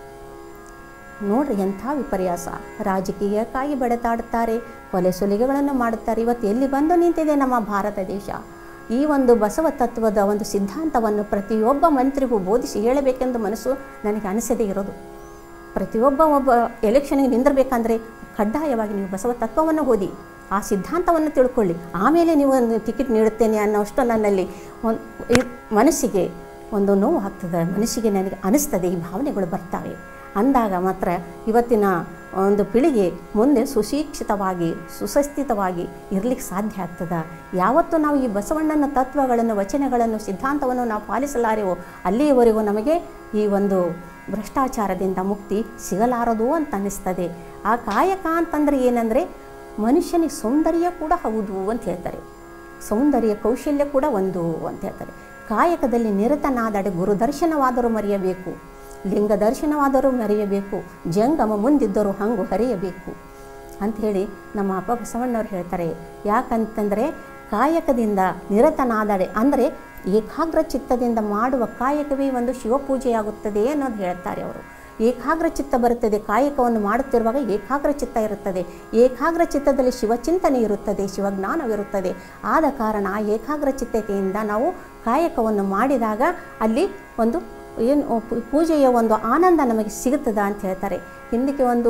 ನೋಡ್ರಿ ಎಂಥ ವಿಪರ್ಯಾಸ. ರಾಜಕೀಯಕ್ಕಾಗಿ ಬಡತಾಡುತ್ತಾರೆ, ಕೊಲೆ ಸುಲಿಗೆಗಳನ್ನು ಮಾಡುತ್ತಾರೆ. ಇವತ್ತು ಎಲ್ಲಿ ಬಂದು ನಿಂತಿದೆ ನಮ್ಮ ಭಾರತ ದೇಶ? ಈ ಒಂದು ಬಸವ ತತ್ವದ ಒಂದು ಸಿದ್ಧಾಂತವನ್ನು ಪ್ರತಿಯೊಬ್ಬ ಮಂತ್ರಿಗೂ ಬೋಧಿಸಿ ಹೇಳಬೇಕೆಂದು ಮನಸ್ಸು ನನಗೆ ಅನಿಸದೇ ಇರೋದು. ಪ್ರತಿಯೊಬ್ಬ ಒಬ್ಬ ಎಲೆಕ್ಷನ್ಗೆ ನಿಂದಿರಬೇಕಂದ್ರೆ ಕಡ್ಡಾಯವಾಗಿ ನೀವು ಬಸವ ತತ್ವವನ್ನು ಓದಿ, ಆ ಸಿದ್ಧಾಂತವನ್ನು ತಿಳ್ಕೊಳ್ಳಿ, ಆಮೇಲೆ ನೀವು ಒಂದು ಟಿಕೆಟ್ ನೀಡುತ್ತೇನೆ ಅನ್ನೋಷ್ಟು ನನ್ನಲ್ಲಿ ಒಂದು ಮನಸ್ಸಿಗೆ ಒಂದು ನೋವು ಆಗ್ತದೆ, ಮನಸ್ಸಿಗೆ ನನಗೆ ಅನಿಸ್ತದೆ, ಈ ಭಾವನೆಗಳು ಬರ್ತಾವೆ. ಅಂದಾಗ ಮಾತ್ರ ಇವತ್ತಿನ ಒಂದು ಪೀಳಿಗೆ ಮುಂದೆ ಸುಶಿಕ್ಷಿತವಾಗಿ ಸುಸಂಸ್ಥಿತವಾಗಿ ಇರಲಿಕ್ಕೆ ಸಾಧ್ಯ ಆಗ್ತದೆ. ಯಾವತ್ತು ನಾವು ಈ ಬಸವಣ್ಣನ ತತ್ವಗಳನ್ನು, ವಚನಗಳನ್ನು, ಸಿದ್ಧಾಂತವನ್ನು ನಾವು ಪಾಲಿಸಲಾರೆವೋ ಅಲ್ಲಿಯವರೆಗೂ ನಮಗೆ ಈ ಒಂದು ಭ್ರಷ್ಟಾಚಾರದಿಂದ ಮುಕ್ತಿ ಸಿಗಲಾರದು ಅಂತ ಅನ್ನಿಸ್ತದೆ. ಆ ಕಾಯಕ ಅಂತಂದರೆ ಏನಂದರೆ ಮನುಷ್ಯನಿಗೆ ಸೌಂದರ್ಯ ಕೂಡ ಹೌದು ಅಂತ ಹೇಳ್ತಾರೆ, ಸೌಂದರ್ಯ ಕೌಶಲ್ಯ ಕೂಡ ಒಂದು ಅಂತ ಹೇಳ್ತಾರೆ. ಕಾಯಕದಲ್ಲಿ ನಿರತನಾದಡೆ ಗುರು ದರ್ಶನವಾದರೂ ಮರೆಯಬೇಕು, ಲಿಂಗ ದರ್ಶನವಾದರೂ ಮರೆಯಬೇಕು, ಜಂಗಮ ಮುಂದಿದ್ದರೂ ಹಂಗು ಹರಿಯಬೇಕು ಅಂಥೇಳಿ ನಮ್ಮ ಅಪ್ಪ ಬಸವಣ್ಣವ್ರು ಹೇಳ್ತಾರೆ. ಯಾಕಂತಂದರೆ ಕಾಯಕದಿಂದ ನಿರತನಾದಡೆ ಅಂದರೆ ಏಕಾಗ್ರ ಚಿತ್ತದಿಂದ ಮಾಡುವ ಕಾಯಕವೇ ಒಂದು ಶಿವಪೂಜೆಯಾಗುತ್ತದೆ ಅನ್ನೋದು ಹೇಳ್ತಾರೆ ಅವರು. ಏಕಾಗ್ರ ಚಿತ್ತ ಬರುತ್ತದೆ, ಕಾಯಕವನ್ನು ಮಾಡುತ್ತಿರುವಾಗ ಏಕಾಗ್ರ ಚಿತ್ತ ಇರುತ್ತದೆ. ಏಕಾಗ್ರ ಚಿತ್ತದಲ್ಲಿ ಶಿವಚಿಂತನೆ ಇರುತ್ತದೆ, ಶಿವಜ್ಞಾನವಿರುತ್ತದೆ. ಆದ ಕಾರಣ ಆ ಏಕಾಗ್ರ ಚಿತ್ತತೆಯಿಂದ ನಾವು ಕಾಯಕವನ್ನು ಮಾಡಿದಾಗ ಅಲ್ಲಿ ಒಂದು ಏನು ಪೂಜೆಯ ಒಂದು ಆನಂದ ನಮಗೆ ಸಿಗುತ್ತದೆ ಅಂತ ಹೇಳ್ತಾರೆ. ಹಿಂದಕ್ಕೆ ಒಂದು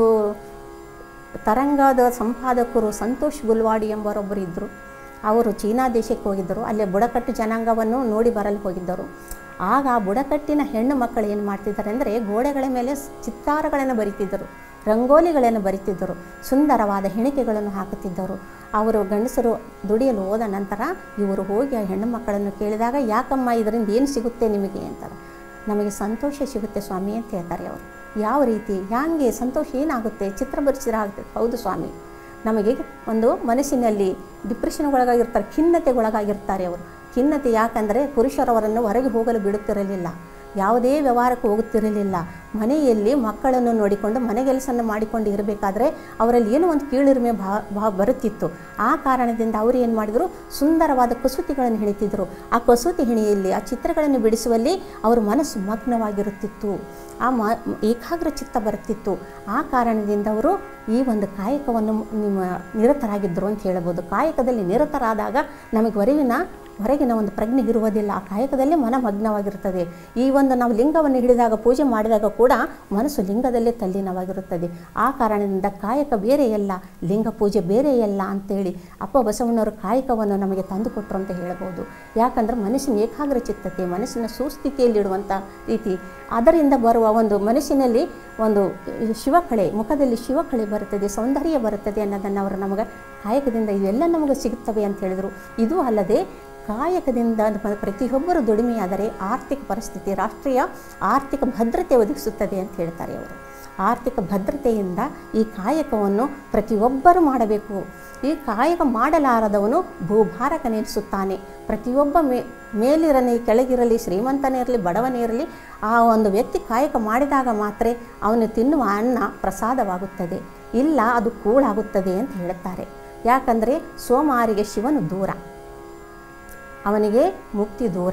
ತರಂಗದ ಸಂಪಾದಕರು ಸಂತೋಷ್ ಗುಲ್ವಾಡಿ ಎಂಬರೊಬ್ಬರು ಇದ್ದರು. ಅವರು ಚೀನಾ ದೇಶಕ್ಕೆ ಹೋಗಿದ್ದರು. ಅಲ್ಲೇ ಬುಡಕಟ್ಟು ಜನಾಂಗವನ್ನು ನೋಡಿ ಬರಲು ಹೋಗಿದ್ದರು. ಆಗ ಆ ಬುಡಕಟ್ಟಿನ ಹೆಣ್ಣು ಮಕ್ಕಳು ಏನು ಮಾಡ್ತಿದ್ದಾರೆ ಅಂದರೆ ಗೋಡೆಗಳ ಮೇಲೆ ಚಿತ್ತಾರಗಳನ್ನು ಬರಿತಿದ್ದರು, ರಂಗೋಲಿಗಳನ್ನು ಬರಿತಿದ್ದರು, ಸುಂದರವಾದ ಹೆಣಿಕೆಗಳನ್ನು ಹಾಕುತ್ತಿದ್ದರು. ಅವರು ಗಂಡಸರು ದುಡಿಯಲು ಹೋದ ನಂತರ ಇವರು ಹೋಗಿ ಆ ಹೆಣ್ಣು ಮಕ್ಕಳನ್ನು ಕೇಳಿದಾಗ, ಯಾಕಮ್ಮ ಇದರಿಂದ ಏನು ಸಿಗುತ್ತೆ ನಿಮಗೆ ಅಂತಾರೆ. ನಮಗೆ ಸಂತೋಷ ಸಿಗುತ್ತೆ ಸ್ವಾಮಿ ಅಂತ ಹೇಳ್ತಾರೆ ಅವರು. ಯಾವ ರೀತಿ, ಹ್ಯಾಂಗೆ ಸಂತೋಷ ಏನಾಗುತ್ತೆ? ಚಿತ್ರ ಬರೆಸಿದ್ರೆ ಆಗುತ್ತೆ. ಹೌದು ಸ್ವಾಮಿ, ನಮಗೆ ಒಂದು ಮನಸ್ಸಿನಲ್ಲಿ ಡಿಪ್ರೆಷನ್ಗೊಳಗಾಗಿರ್ತಾರೆ, ಖಿನ್ನತೆಗೊಳಗಾಗಿರ್ತಾರೆ ಅವರು. ಖಿನ್ನತೆ ಯಾಕಂದರೆ ಪುರುಷರವರನ್ನು ಹೊರಗೆ ಹೋಗಲು ಬಿಡುತ್ತಿರಲಿಲ್ಲ, ಯಾವುದೇ ವ್ಯವಹಾರಕ್ಕೆ ಹೋಗುತ್ತಿರಲಿಲ್ಲ. ಮನೆಯಲ್ಲಿ ಮಕ್ಕಳನ್ನು ನೋಡಿಕೊಂಡು ಮನೆಗೆಲಸನ್ನು ಮಾಡಿಕೊಂಡು ಇರಬೇಕಾದ್ರೆ ಅವರಲ್ಲಿ ಏನೋ ಒಂದು ಕೀಳಿರಿಮೆ ಭಾ ಭಾ ಬರುತ್ತಿತ್ತು. ಆ ಕಾರಣದಿಂದ ಅವರು ಏನು ಮಾಡಿದರು, ಸುಂದರವಾದ ಕಸೂತಿಗಳನ್ನು ಹೆಣಿತಿದ್ದರು. ಆ ಕಸೂತಿ ಹೆಣಿಯಲ್ಲಿ ಆ ಚಿತ್ರಗಳನ್ನು ಬಿಡಿಸುವಲ್ಲಿ ಅವರ ಮನಸ್ಸು ಮಗ್ನವಾಗಿರುತ್ತಿತ್ತು, ಆ ಮ ಏಕಾಗ್ರ ಚಿತ್ತ ಬರುತ್ತಿತ್ತು. ಆ ಕಾರಣದಿಂದ ಅವರು ಈ ಒಂದು ಕಾಯಕವನ್ನು ನಿಮ್ಮ ನಿರತರಾಗಿದ್ದರು ಅಂತ ಹೇಳ್ಬೋದು. ಕಾಯಕದಲ್ಲಿ ನಿರತರಾದಾಗ ನಮಗೆ ಹೊರಗಿನ ಹೊರಗಿನ ಒಂದು ಪ್ರಜ್ಞೆ ಇರುವುದಿಲ್ಲ, ಆ ಕಾಯಕದಲ್ಲೇ ಮನ ಮಗ್ನವಾಗಿರುತ್ತದೆ. ಈ ಒಂದು ನಾವು ಲಿಂಗವನ್ನು ಹಿಡಿದಾಗ, ಪೂಜೆ ಮಾಡಿದಾಗ ಕೂಡ ಮನಸ್ಸು ಲಿಂಗದಲ್ಲೇ ತಲ್ಲೀನವಾಗಿರುತ್ತದೆ. ಆ ಕಾರಣದಿಂದ ಕಾಯಕ ಬೇರೆಯಲ್ಲ, ಲಿಂಗ ಪೂಜೆ ಬೇರೆಯಲ್ಲ ಅಂತೇಳಿ ಅಪ್ಪ ಬಸವಣ್ಣವರು ಕಾಯಕವನ್ನು ನಮಗೆ ತಂದುಕೊಟ್ರು ಅಂತ ಹೇಳ್ಬೋದು. ಯಾಕಂದರೆ ಮನಸ್ಸಿನ ಏಕಾಗ್ರ ಚಿತ್ತತೆ, ಮನಸ್ಸಿನ ಸುಸ್ಥಿತಿಯಲ್ಲಿಡುವಂಥ ರೀತಿ, ಅದರಿಂದ ಬರುವ ಒಂದು ಮನಸ್ಸಿನಲ್ಲಿ ಒಂದು ಶಿವಕಳೆ, ಮುಖದಲ್ಲಿ ಶಿವಕಳೆ ಬರುತ್ತದೆ, ಸೌಂದರ್ಯ ಬರುತ್ತದೆ ಅನ್ನೋದನ್ನು ಅವರು ನಮಗೆ ಕಾಯಕದಿಂದ ಇವೆಲ್ಲ ನಮಗೆ ಸಿಗುತ್ತವೆ ಅಂತ ಹೇಳಿದರು. ಇದು ಅಲ್ಲದೆ ಕಾಯಕದಿಂದ ಪ್ರತಿಯೊಬ್ಬರು ದುಡಿಮೆಯಾದರೆ ಆರ್ಥಿಕ ಪರಿಸ್ಥಿತಿ, ರಾಷ್ಟ್ರೀಯ ಆರ್ಥಿಕ ಭದ್ರತೆ ಒದಗಿಸುತ್ತದೆ ಅಂತ ಹೇಳ್ತಾರೆ ಅವರು. ಆರ್ಥಿಕ ಭದ್ರತೆಯಿಂದ ಈ ಕಾಯಕವನ್ನು ಪ್ರತಿಯೊಬ್ಬರು ಮಾಡಬೇಕು. ಈ ಕಾಯಕ ಮಾಡಲಾರದವನು ಭೂಭಾರಕನೆನಿಸುತ್ತಾನೆ. ಪ್ರತಿಯೊಬ್ಬ ಮೇ ಮೇಲಿರಲಿ ಕೆಳಗಿರಲಿ, ಶ್ರೀಮಂತನೇ ಇರಲಿ ಬಡವನೇ ಇರಲಿ, ಆ ಒಂದು ವ್ಯಕ್ತಿ ಕಾಯಕ ಮಾಡಿದಾಗ ಮಾತ್ರ ಅವನು ತಿನ್ನುವ ಅನ್ನ ಪ್ರಸಾದವಾಗುತ್ತದೆ, ಇಲ್ಲ ಅದು ಕೂಳಾಗುತ್ತದೆ ಅಂತ ಹೇಳುತ್ತಾರೆ. ಯಾಕಂದರೆ ಸೋಮಾರಿಗೆ ಶಿವನು ದೂರ, ಅವನಿಗೆ ಮುಕ್ತಿ ದೂರ.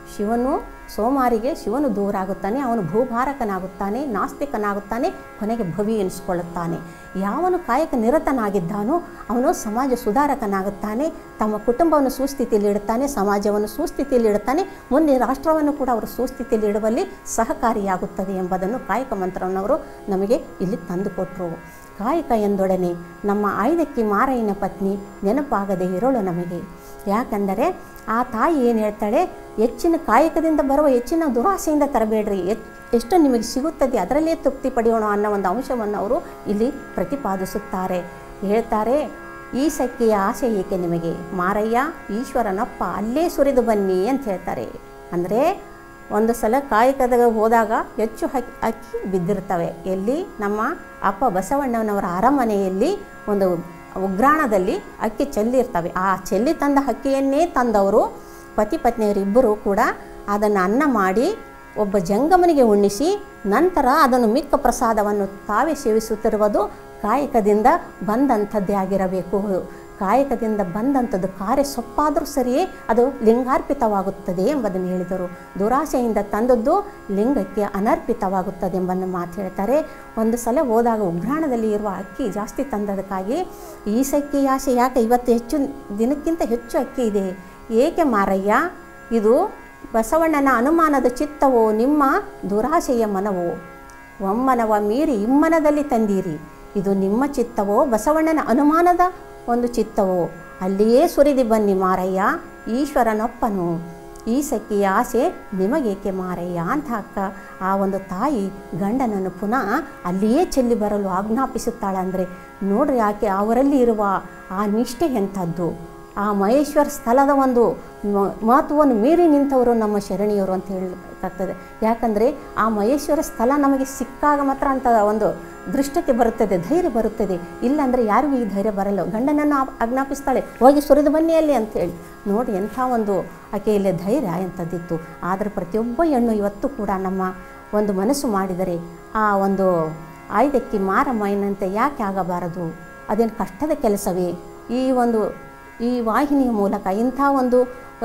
ಶಿವನು ಸೋಮಾರಿಗೆ ಶಿವನು ದೂರ ಆಗುತ್ತಾನೆ, ಅವನು ಭೂಭಾರಕನಾಗುತ್ತಾನೆ, ನಾಸ್ತಿಕನಾಗುತ್ತಾನೆ, ಕೊನೆಗೆ ಭವಿ ಎನಿಸಿಕೊಳ್ಳುತ್ತಾನೆ. ಯಾವನು ಕಾಯಕ ನಿರತನಾಗಿದ್ದಾನೋ ಅವನು ಸಮಾಜ ಸುಧಾರಕನಾಗುತ್ತಾನೆ, ತಮ್ಮ ಕುಟುಂಬವನ್ನು ಸುಸ್ಥಿತಿಯಲ್ಲಿ ಇಡುತ್ತಾನೆ, ಸಮಾಜವನ್ನು ಸುಸ್ಥಿತಿಯಲ್ಲಿ ಇಡುತ್ತಾನೆ, ಮುಂದೆ ರಾಷ್ಟ್ರವನ್ನು ಕೂಡ ಅವರು ಸುಸ್ಥಿತಿಯಲ್ಲಿ ಇಡುವಲ್ಲಿ ಸಹಕಾರಿಯಾಗುತ್ತದೆ ಎಂಬುದನ್ನು ಕಾಯಕ ಮಂತ್ರನವರು ನಮಗೆ ಇಲ್ಲಿ ತಂದುಕೊಟ್ಟರು. ಕಾಯಕ ಎಂದೊಡನೆ ನಮ್ಮ ಆಯ್ದಕ್ಕಿ ಮಾರಯ್ಯನ ಪತ್ನಿ ನೆನಪಾಗದೆ ಇರೋಳು ನಮಗೆ. ಯಾಕಂದರೆ ಆ ತಾಯಿ ಏನು ಹೇಳ್ತಾಳೆ, ಹೆಚ್ಚಿನ ಕಾಯಕದಿಂದ ಬರುವ ಹೆಚ್ಚಿನ ದುರಾಸೆಯಿಂದ ತರಬೇಡ್ರಿ, ಎಚ್ ಎಷ್ಟು ನಿಮಗೆ ಸಿಗುತ್ತದೆ ಅದರಲ್ಲೇ ತೃಪ್ತಿ ಪಡೆಯೋಣ ಅನ್ನೋ ಒಂದು ಅಂಶವನ್ನು ಅವರು ಇಲ್ಲಿ ಪ್ರತಿಪಾದಿಸುತ್ತಾರೆ. ಹೇಳ್ತಾರೆ, ಈ ಸಖಿಯ ಆಸೆ ಏಕೆ ನಿಮಗೆ, ಮಾರಯ್ಯ ಈಶ್ವರನಪ್ಪ ಅಲ್ಲೇ ಸುರಿದು ಬನ್ನಿ ಅಂತ ಹೇಳ್ತಾರೆ. ಅಂದರೆ ಒಂದು ಸಲ ಕಾಯಕದಾಗ ಹೋದಾಗ ಹೆಚ್ಚು ಹಕ್ಕಿ ಅಕ್ಕಿ ಬಿದ್ದಿರ್ತವೆ. ಎಲ್ಲಿ ನಮ್ಮ ಅಪ್ಪ ಬಸವಣ್ಣನವರ ಅರಮನೆಯಲ್ಲಿ ಒಂದು ಉಗ್ರಾಣದಲ್ಲಿ ಅಕ್ಕಿ ಚೆಲ್ಲಿರ್ತವೆ. ಆ ಚೆಲ್ಲಿ ತಂದ ಅಕ್ಕಿಯನ್ನೇ ತಂದವರು ಪತಿ ಪತ್ನಿಯರಿಬ್ಬರು ಕೂಡ ಅದನ್ನು ಅನ್ನ ಮಾಡಿ ಒಬ್ಬ ಜಂಗಮನಿಗೆ ಉಣ್ಣಿಸಿ ನಂತರ ಅದನ್ನು ಮಿಕ್ಕ ಪ್ರಸಾದವನ್ನು ತಾವೇ ಸೇವಿಸುತ್ತಿರುವುದು ಕಾಯಕದಿಂದ ಬಂದಂಥದ್ದೇ ಆಗಿರಬೇಕು. ಕಾಯಕದಿಂದ ಬಂದಂಥದ್ದು ಕಾರ್ಯ ಸೊಪ್ಪಾದರೂ ಸರಿಯೇ ಅದು ಲಿಂಗಾರ್ಪಿತವಾಗುತ್ತದೆ ಎಂಬುದನ್ನು ಹೇಳಿದರು. ದುರಾಸೆಯಿಂದ ತಂದದ್ದು ಲಿಂಗಕ್ಕೆ ಅನರ್ಪಿತವಾಗುತ್ತದೆ ಎಂಬನ್ನು ಮಾತು ಹೇಳ್ತಾರೆ. ಒಂದು ಸಲ ಹೋದಾಗ ಉಗ್ರಾಣದಲ್ಲಿ ಇರುವ ಅಕ್ಕಿ ಜಾಸ್ತಿ ತಂದದಕ್ಕಾಗಿ ಈ ಸಕ್ಕಿ ಆಸೆ ಯಾಕೆ ಇವತ್ತು ಹೆಚ್ಚು ದಿನಕ್ಕಿಂತ ಹೆಚ್ಚು ಅಕ್ಕಿ ಇದೆ, ಏಕೆ ಮಾರಯ್ಯ, ಇದು ಬಸವಣ್ಣನ ಅನುಮಾನದ ಚಿತ್ತವೋ ನಿಮ್ಮ ದುರಾಸೆಯ ಮನವೋ, ಒಮ್ಮನವ ಮೀರಿ ಇಮ್ಮನದಲ್ಲಿ ತಂದೀರಿ, ಇದು ನಿಮ್ಮ ಚಿತ್ತವೋ ಬಸವಣ್ಣನ ಅನುಮಾನದ ಒಂದು ಚಿತ್ತವೋ, ಅಲ್ಲಿಯೇ ಸುರಿದು ಬನ್ನಿ ಮಾರಯ್ಯ ಈಶ್ವರನೊಪ್ಪನು, ಈ ಸಖಿಯ ಆಸೆ ನಿಮಗೇಕೆ ಮಾರಯ್ಯ ಅಂತ ಅಕ್ಕ ಆ ಒಂದು ತಾಯಿ ಗಂಡನನ್ನು ಪುನಃ ಅಲ್ಲಿಯೇ ಚೆಲ್ಲಿ ಬರಲು ಆಜ್ಞಾಪಿಸುತ್ತಾಳೆ. ಅಂದರೆ ನೋಡ್ರಿ ಆಕೆ ಅವರಲ್ಲಿ ಇರುವ ಆ ನಿಷ್ಠೆ ಎಂಥದ್ದು, ಆ ಮಹೇಶ್ವರ ಸ್ಥಳದ ಒಂದು ಮಹತ್ವವನ್ನು ಮೀರಿ ನಿಂತವರು ನಮ್ಮ ಶರಣಿಯವರು ಅಂತ ಹೇಳಬೇಕಾಗ್ತದೆ. ಯಾಕಂದರೆ ಆ ಮಹೇಶ್ವರ ಸ್ಥಳ ನಮಗೆ ಸಿಕ್ಕಾಗ ಮಾತ್ರ ಅಂತ ಒಂದು ದೃಷ್ಟಕ್ಕೆ ಬರುತ್ತದೆ, ಧೈರ್ಯ ಬರುತ್ತದೆ. ಇಲ್ಲಾಂದರೆ ಯಾರಿಗೂ ಈ ಧೈರ್ಯ ಬರಲ್ಲ. ಗಂಡನನ್ನು ಆಜ್ಞಾಪಿಸ್ತಾಳೆ, ಹೋಗಿ ಸುರಿದು ಬನ್ನಿ ಅಲ್ಲಿ ಅಂತೇಳಿ. ನೋಡಿ ಎಂಥ ಒಂದು ಆಕೆಯಲ್ಲಿ ಧೈರ್ಯ ಎಂಥದ್ದಿತ್ತು. ಆದರೆ ಪ್ರತಿಯೊಬ್ಬ ಹೆಣ್ಣು ಇವತ್ತು ಕೂಡ ನಮ್ಮ ಒಂದು ಮನಸ್ಸು ಮಾಡಿದರೆ ಆ ಒಂದು ಆಯ್ದಕ್ಕಿ ಮಾರಮ್ಮನಂತೆ ಯಾಕೆ ಆಗಬಾರದು, ಅದೇನು ಕಷ್ಟದ ಕೆಲಸವೇ. ಈ ಒಂದು ಈ ವಾಹಿನಿಯ ಮೂಲಕ ಇಂಥ ಒಂದು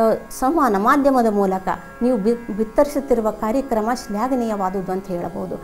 ಸಂವಹನ ಮಾಧ್ಯಮದ ಮೂಲಕ ನೀವು ಬಿ ಬಿತ್ತರಿಸುತ್ತಿರುವ ಕಾರ್ಯಕ್ರಮ ಶ್ಲಾಘನೀಯವಾದುದು ಅಂತ ಹೇಳಬಹುದು.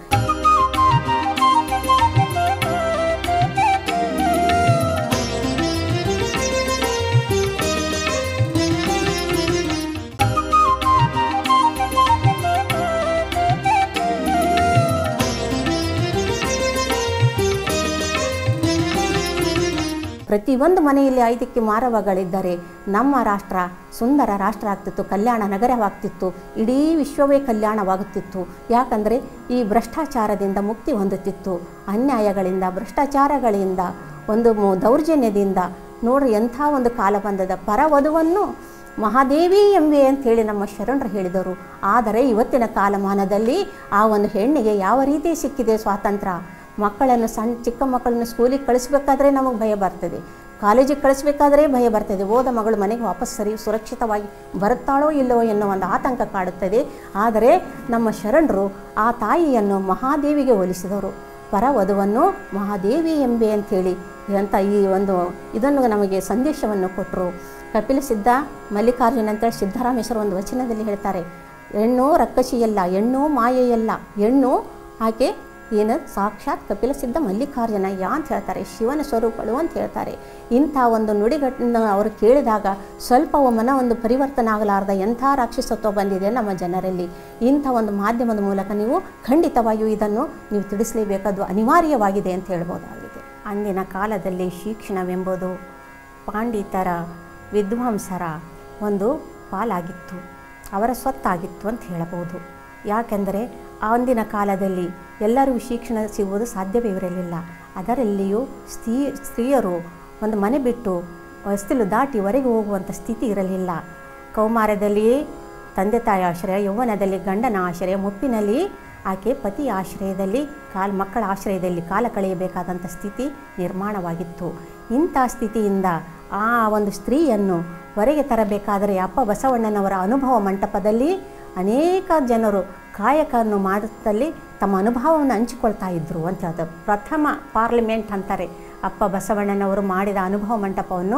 ಪ್ರತಿಯೊಂದು ಮನೆಯಲ್ಲಿ ಐದಕ್ಕೆ ಮಾರವಗಳಿದ್ದರೆ ನಮ್ಮ ರಾಷ್ಟ್ರ ಸುಂದರ ರಾಷ್ಟ್ರ ಆಗ್ತಿತ್ತು, ಕಲ್ಯಾಣ ನಗರವಾಗ್ತಿತ್ತು, ಇಡೀ ವಿಶ್ವವೇ ಕಲ್ಯಾಣವಾಗುತ್ತಿತ್ತು. ಯಾಕಂದರೆ ಈ ಭ್ರಷ್ಟಾಚಾರದಿಂದ ಮುಕ್ತಿ ಹೊಂದುತ್ತಿತ್ತು. ಅನ್ಯಾಯಗಳಿಂದ, ಭ್ರಷ್ಟಾಚಾರಗಳಿಂದ, ಒಂದು ದೌರ್ಜನ್ಯದಿಂದ ನೋಡ್ರಿ ಎಂಥ ಒಂದು ಕಾಲ ಬಂದದ. ಪರವಧುವನ್ನು ಮಹಾದೇವಿ ಎಂಬೆ ಅಂಥೇಳಿ ನಮ್ಮ ಶರಣರು ಹೇಳಿದರು. ಆದರೆ ಇವತ್ತಿನ ಕಾಲಮಾನದಲ್ಲಿ ಆ ಒಂದು ಹೆಣ್ಣಿಗೆ ಯಾವ ರೀತಿ ಸಿಕ್ಕಿದೆ ಸ್ವಾತಂತ್ರ್ಯ. ಮಕ್ಕಳನ್ನು ಸಣ್ಣ ಚಿಕ್ಕ ಮಕ್ಕಳನ್ನು ಸ್ಕೂಲಿಗೆ ಕಳಿಸ್ಬೇಕಾದ್ರೆ ನಮಗೆ ಭಯ ಬರ್ತದೆ, ಕಾಲೇಜಿಗೆ ಕಳಿಸ್ಬೇಕಾದ್ರೆ ಭಯ ಬರ್ತದೆ. ಹೋದ ಮಗಳು ಮನೆಗೆ ವಾಪಸ್ ಸರಿ ಸುರಕ್ಷಿತವಾಗಿ ಬರುತ್ತಾಳೋ ಇಲ್ಲವೋ ಎನ್ನುವ ಒಂದು ಆತಂಕ ಕಾಡುತ್ತದೆ. ಆದರೆ ನಮ್ಮ ಶರಣರು ಆ ತಾಯಿಯನ್ನು ಮಹಾದೇವಿಗೆ ಹೋಲಿಸಿದರು. ಪರವಧುವನ್ನು ಮಹಾದೇವಿ ಎಂಬೆ ಅಂಥೇಳಿ ಅಂತ ಈ ಒಂದು ಇದನ್ನು ನಮಗೆ ಸಂದೇಶವನ್ನು ಕೊಟ್ಟರು. ಕಪಿಲ ಸಿದ್ಧ ಮಲ್ಲಿಕಾರ್ಜುನ ಅಂತೇಳಿ ಸಿದ್ದರಾಮೇಶ್ವರ ಒಂದು ವಚನದಲ್ಲಿ ಹೇಳ್ತಾರೆ, ಹೆಣ್ಣು ರಕ್ಕಸಿಯಲ್ಲ, ಹೆಣ್ಣು ಮಾಯೆಯಲ್ಲ, ಹೆಣ್ಣು ಆಕೆ ಏನು ಸಾಕ್ಷಾತ್ ಕಪಿಲ ಸಿದ್ಧ ಮಲ್ಲಿಕಾರ್ಜುನಯ್ಯ ಅಂತ ಹೇಳ್ತಾರೆ, ಶಿವನ ಸ್ವರೂಪಗಳು ಅಂತ ಹೇಳ್ತಾರೆ. ಇಂಥ ಒಂದು ನುಡಿಗಟ್ಟನ್ನು ಅವರು ಕೇಳಿದಾಗ ಸ್ವಲ್ಪ ಮನ ಒಂದು ಪರಿವರ್ತನೆ ಆಗಲಾರ್ದ ಎಂಥ ರಾಕ್ಷಸತ್ವ ಬಂದಿದೆ ನಮ್ಮ ಜನರಲ್ಲಿ. ಇಂಥ ಒಂದು ಮಾಧ್ಯಮದ ಮೂಲಕ ನೀವು ಖಂಡಿತವಾಗಿಯೂ ಇದನ್ನು ನೀವು ತಿಳಿಸಲೇಬೇಕಾದ್ದು ಅನಿವಾರ್ಯವಾಗಿದೆ ಅಂತ ಹೇಳ್ಬೋದಾಗಿದೆ. ಅಂದಿನ ಕಾಲದಲ್ಲಿ ಶಿಕ್ಷಣವೆಂಬುದು ಪಾಂಡಿತರ ವಿದ್ವಾಂಸರ ಒಂದು ಪಾಲಾಗಿತ್ತು, ಅವರ ಸ್ವತ್ತಾಗಿತ್ತು ಅಂತ ಹೇಳಬಹುದು. ಯಾಕೆಂದರೆ ಅಂದಿನ ಕಾಲದಲ್ಲಿ ಎಲ್ಲರಿಗೂ ಶಿಕ್ಷಣ ಸಿಗುವುದು ಸಾಧ್ಯವೇ ಇರಲಿಲ್ಲ. ಅದರಲ್ಲಿಯೂ ಸ್ತ್ರೀ ಸ್ತ್ರೀಯರು ಒಂದು ಮನೆ ಬಿಟ್ಟು ಹೊಸ್ತಿಲು ದಾಟಿ ಹೊರಗೆ ಹೋಗುವಂಥ ಸ್ಥಿತಿ ಇರಲಿಲ್ಲ. ಕೌಮಾರದಲ್ಲಿ ತಂದೆ ತಾಯಿ ಆಶ್ರಯ, ಯೌವನದಲ್ಲಿ ಗಂಡನ ಆಶ್ರಯ, ಮುಪ್ಪಿನಲ್ಲಿ ಆಕೆ ಪತಿ ಆಶ್ರಯದಲ್ಲಿ ಕಾಲ ಮಕ್ಕಳ ಆಶ್ರಯದಲ್ಲಿ ಕಾಲ ಕಳೆಯಬೇಕಾದಂಥ ಸ್ಥಿತಿ ನಿರ್ಮಾಣವಾಗಿತ್ತು. ಇಂಥ ಸ್ಥಿತಿಯಿಂದ ಆ ಒಂದು ಸ್ತ್ರೀಯನ್ನು ಹೊರಗೆ ತರಬೇಕಾದರೆ ಅಪ್ಪ ಬಸವಣ್ಣನವರ ಅನುಭವ ಮಂಟಪದಲ್ಲಿ ಅನೇಕ ಜನರು ಕಾಯಕವನ್ನು ಮಾಡುತ್ತಲ್ಲಿ ತಮ್ಮ ಅನುಭವವನ್ನು ಹಂಚಿಕೊಳ್ತಾ ಇದ್ದರು ಅಂತ ಹೇಳ್ತಾರೆ. ಪ್ರಥಮ ಪಾರ್ಲಿಮೆಂಟ್ ಅಂತಾರೆ. ಅಪ್ಪ ಬಸವಣ್ಣನವರು ಮಾಡಿದ ಅನುಭವ ಮಂಟಪವನ್ನು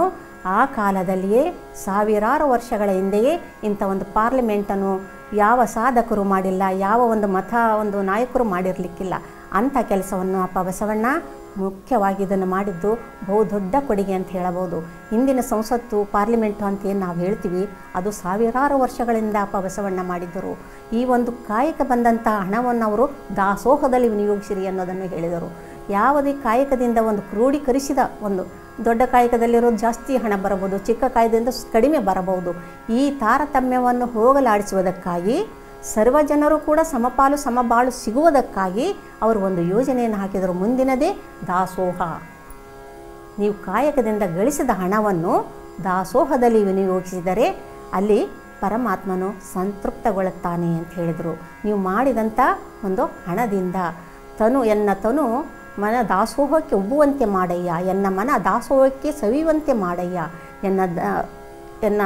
ಆ ಕಾಲದಲ್ಲಿಯೇ ಸಾವಿರಾರು ವರ್ಷಗಳ ಹಿಂದೆಯೇ ಇಂಥ ಒಂದು ಪಾರ್ಲಿಮೆಂಟನ್ನು ಯಾವ ಸಾಧಕರು ಮಾಡಿಲ್ಲ, ಯಾವ ಒಂದು ಮತ ಒಂದು ನಾಯಕರು ಮಾಡಿರಲಿಕ್ಕಿಲ್ಲ. ಅಂಥ ಕೆಲಸವನ್ನು ಅಪ್ಪ ಬಸವಣ್ಣ ಮುಖ್ಯವಾಗಿ ಇದನ್ನು ಮಾಡಿದ್ದು ಬಹುದೊಡ್ಡ ಕೊಡುಗೆ ಅಂತ ಹೇಳಬಹುದು. ಇಂದಿನ ಸಂಸತ್ತು ಪಾರ್ಲಿಮೆಂಟು ಅಂತ ಏನು ನಾವು ಹೇಳ್ತೀವಿ, ಅದು ಸಾವಿರಾರು ವರ್ಷಗಳಿಂದ ಅಪ್ಪ ಬಸವಣ್ಣ ಮಾಡಿದ್ದರು. ಈ ಒಂದು ಕಾಯಕ ಬಂದಂಥ ಹಣವನ್ನು ಅವರು ದಾಸೋಹದಲ್ಲಿ ವಿನಿಯೋಗಿಸಿರಿ ಅನ್ನೋದನ್ನು ಹೇಳಿದರು. ಯಾವುದೇ ಕಾಯಕದಿಂದ ಒಂದು ಕ್ರೋಢೀಕರಿಸಿದ ಒಂದು ದೊಡ್ಡ ಕಾಯಕದಲ್ಲಿರೋದು ಜಾಸ್ತಿ ಹಣ ಬರಬಹುದು, ಚಿಕ್ಕ ಕಾಯಕದಿಂದ ಕಡಿಮೆ ಬರಬಹುದು. ಈ ತಾರತಮ್ಯವನ್ನು ಹೋಗಲಾಡಿಸುವುದಕ್ಕಾಗಿ ಸರ್ವ ಜನರು ಕೂಡ ಸಮಪಾಲು ಸಮಬಾಳು ಸಿಗುವುದಕ್ಕಾಗಿ ಅವರು ಒಂದು ಯೋಜನೆಯನ್ನು ಹಾಕಿದರು. ಮುಂದಿನದೇ ದಾಸೋಹ. ನೀವು ಕಾಯಕದಿಂದ ಗಳಿಸಿದ ಹಣವನ್ನು ದಾಸೋಹದಲ್ಲಿ ವಿನಿಯೋಗಿಸಿದರೆ ಅಲ್ಲಿ ಪರಮಾತ್ಮನು ಸಂತೃಪ್ತಗೊಳ್ಳುತ್ತಾನೆ ಅಂತ ಹೇಳಿದರು. ನೀವು ಮಾಡಿದಂಥ ಒಂದು ಹಣದಿಂದ ತನು ಎನ್ನ ತನು ಮನ ದಾಸೋಹಕ್ಕೆ ಉಬ್ಬುವಂತೆ ಮಾಡಯ್ಯ, ಎನ್ನ ಮನ ದಾಸೋಹಕ್ಕೆ ಸವಿಯುವಂತೆ ಮಾಡಯ್ಯ, ಎನ್ನ ದ ಎನ್ನ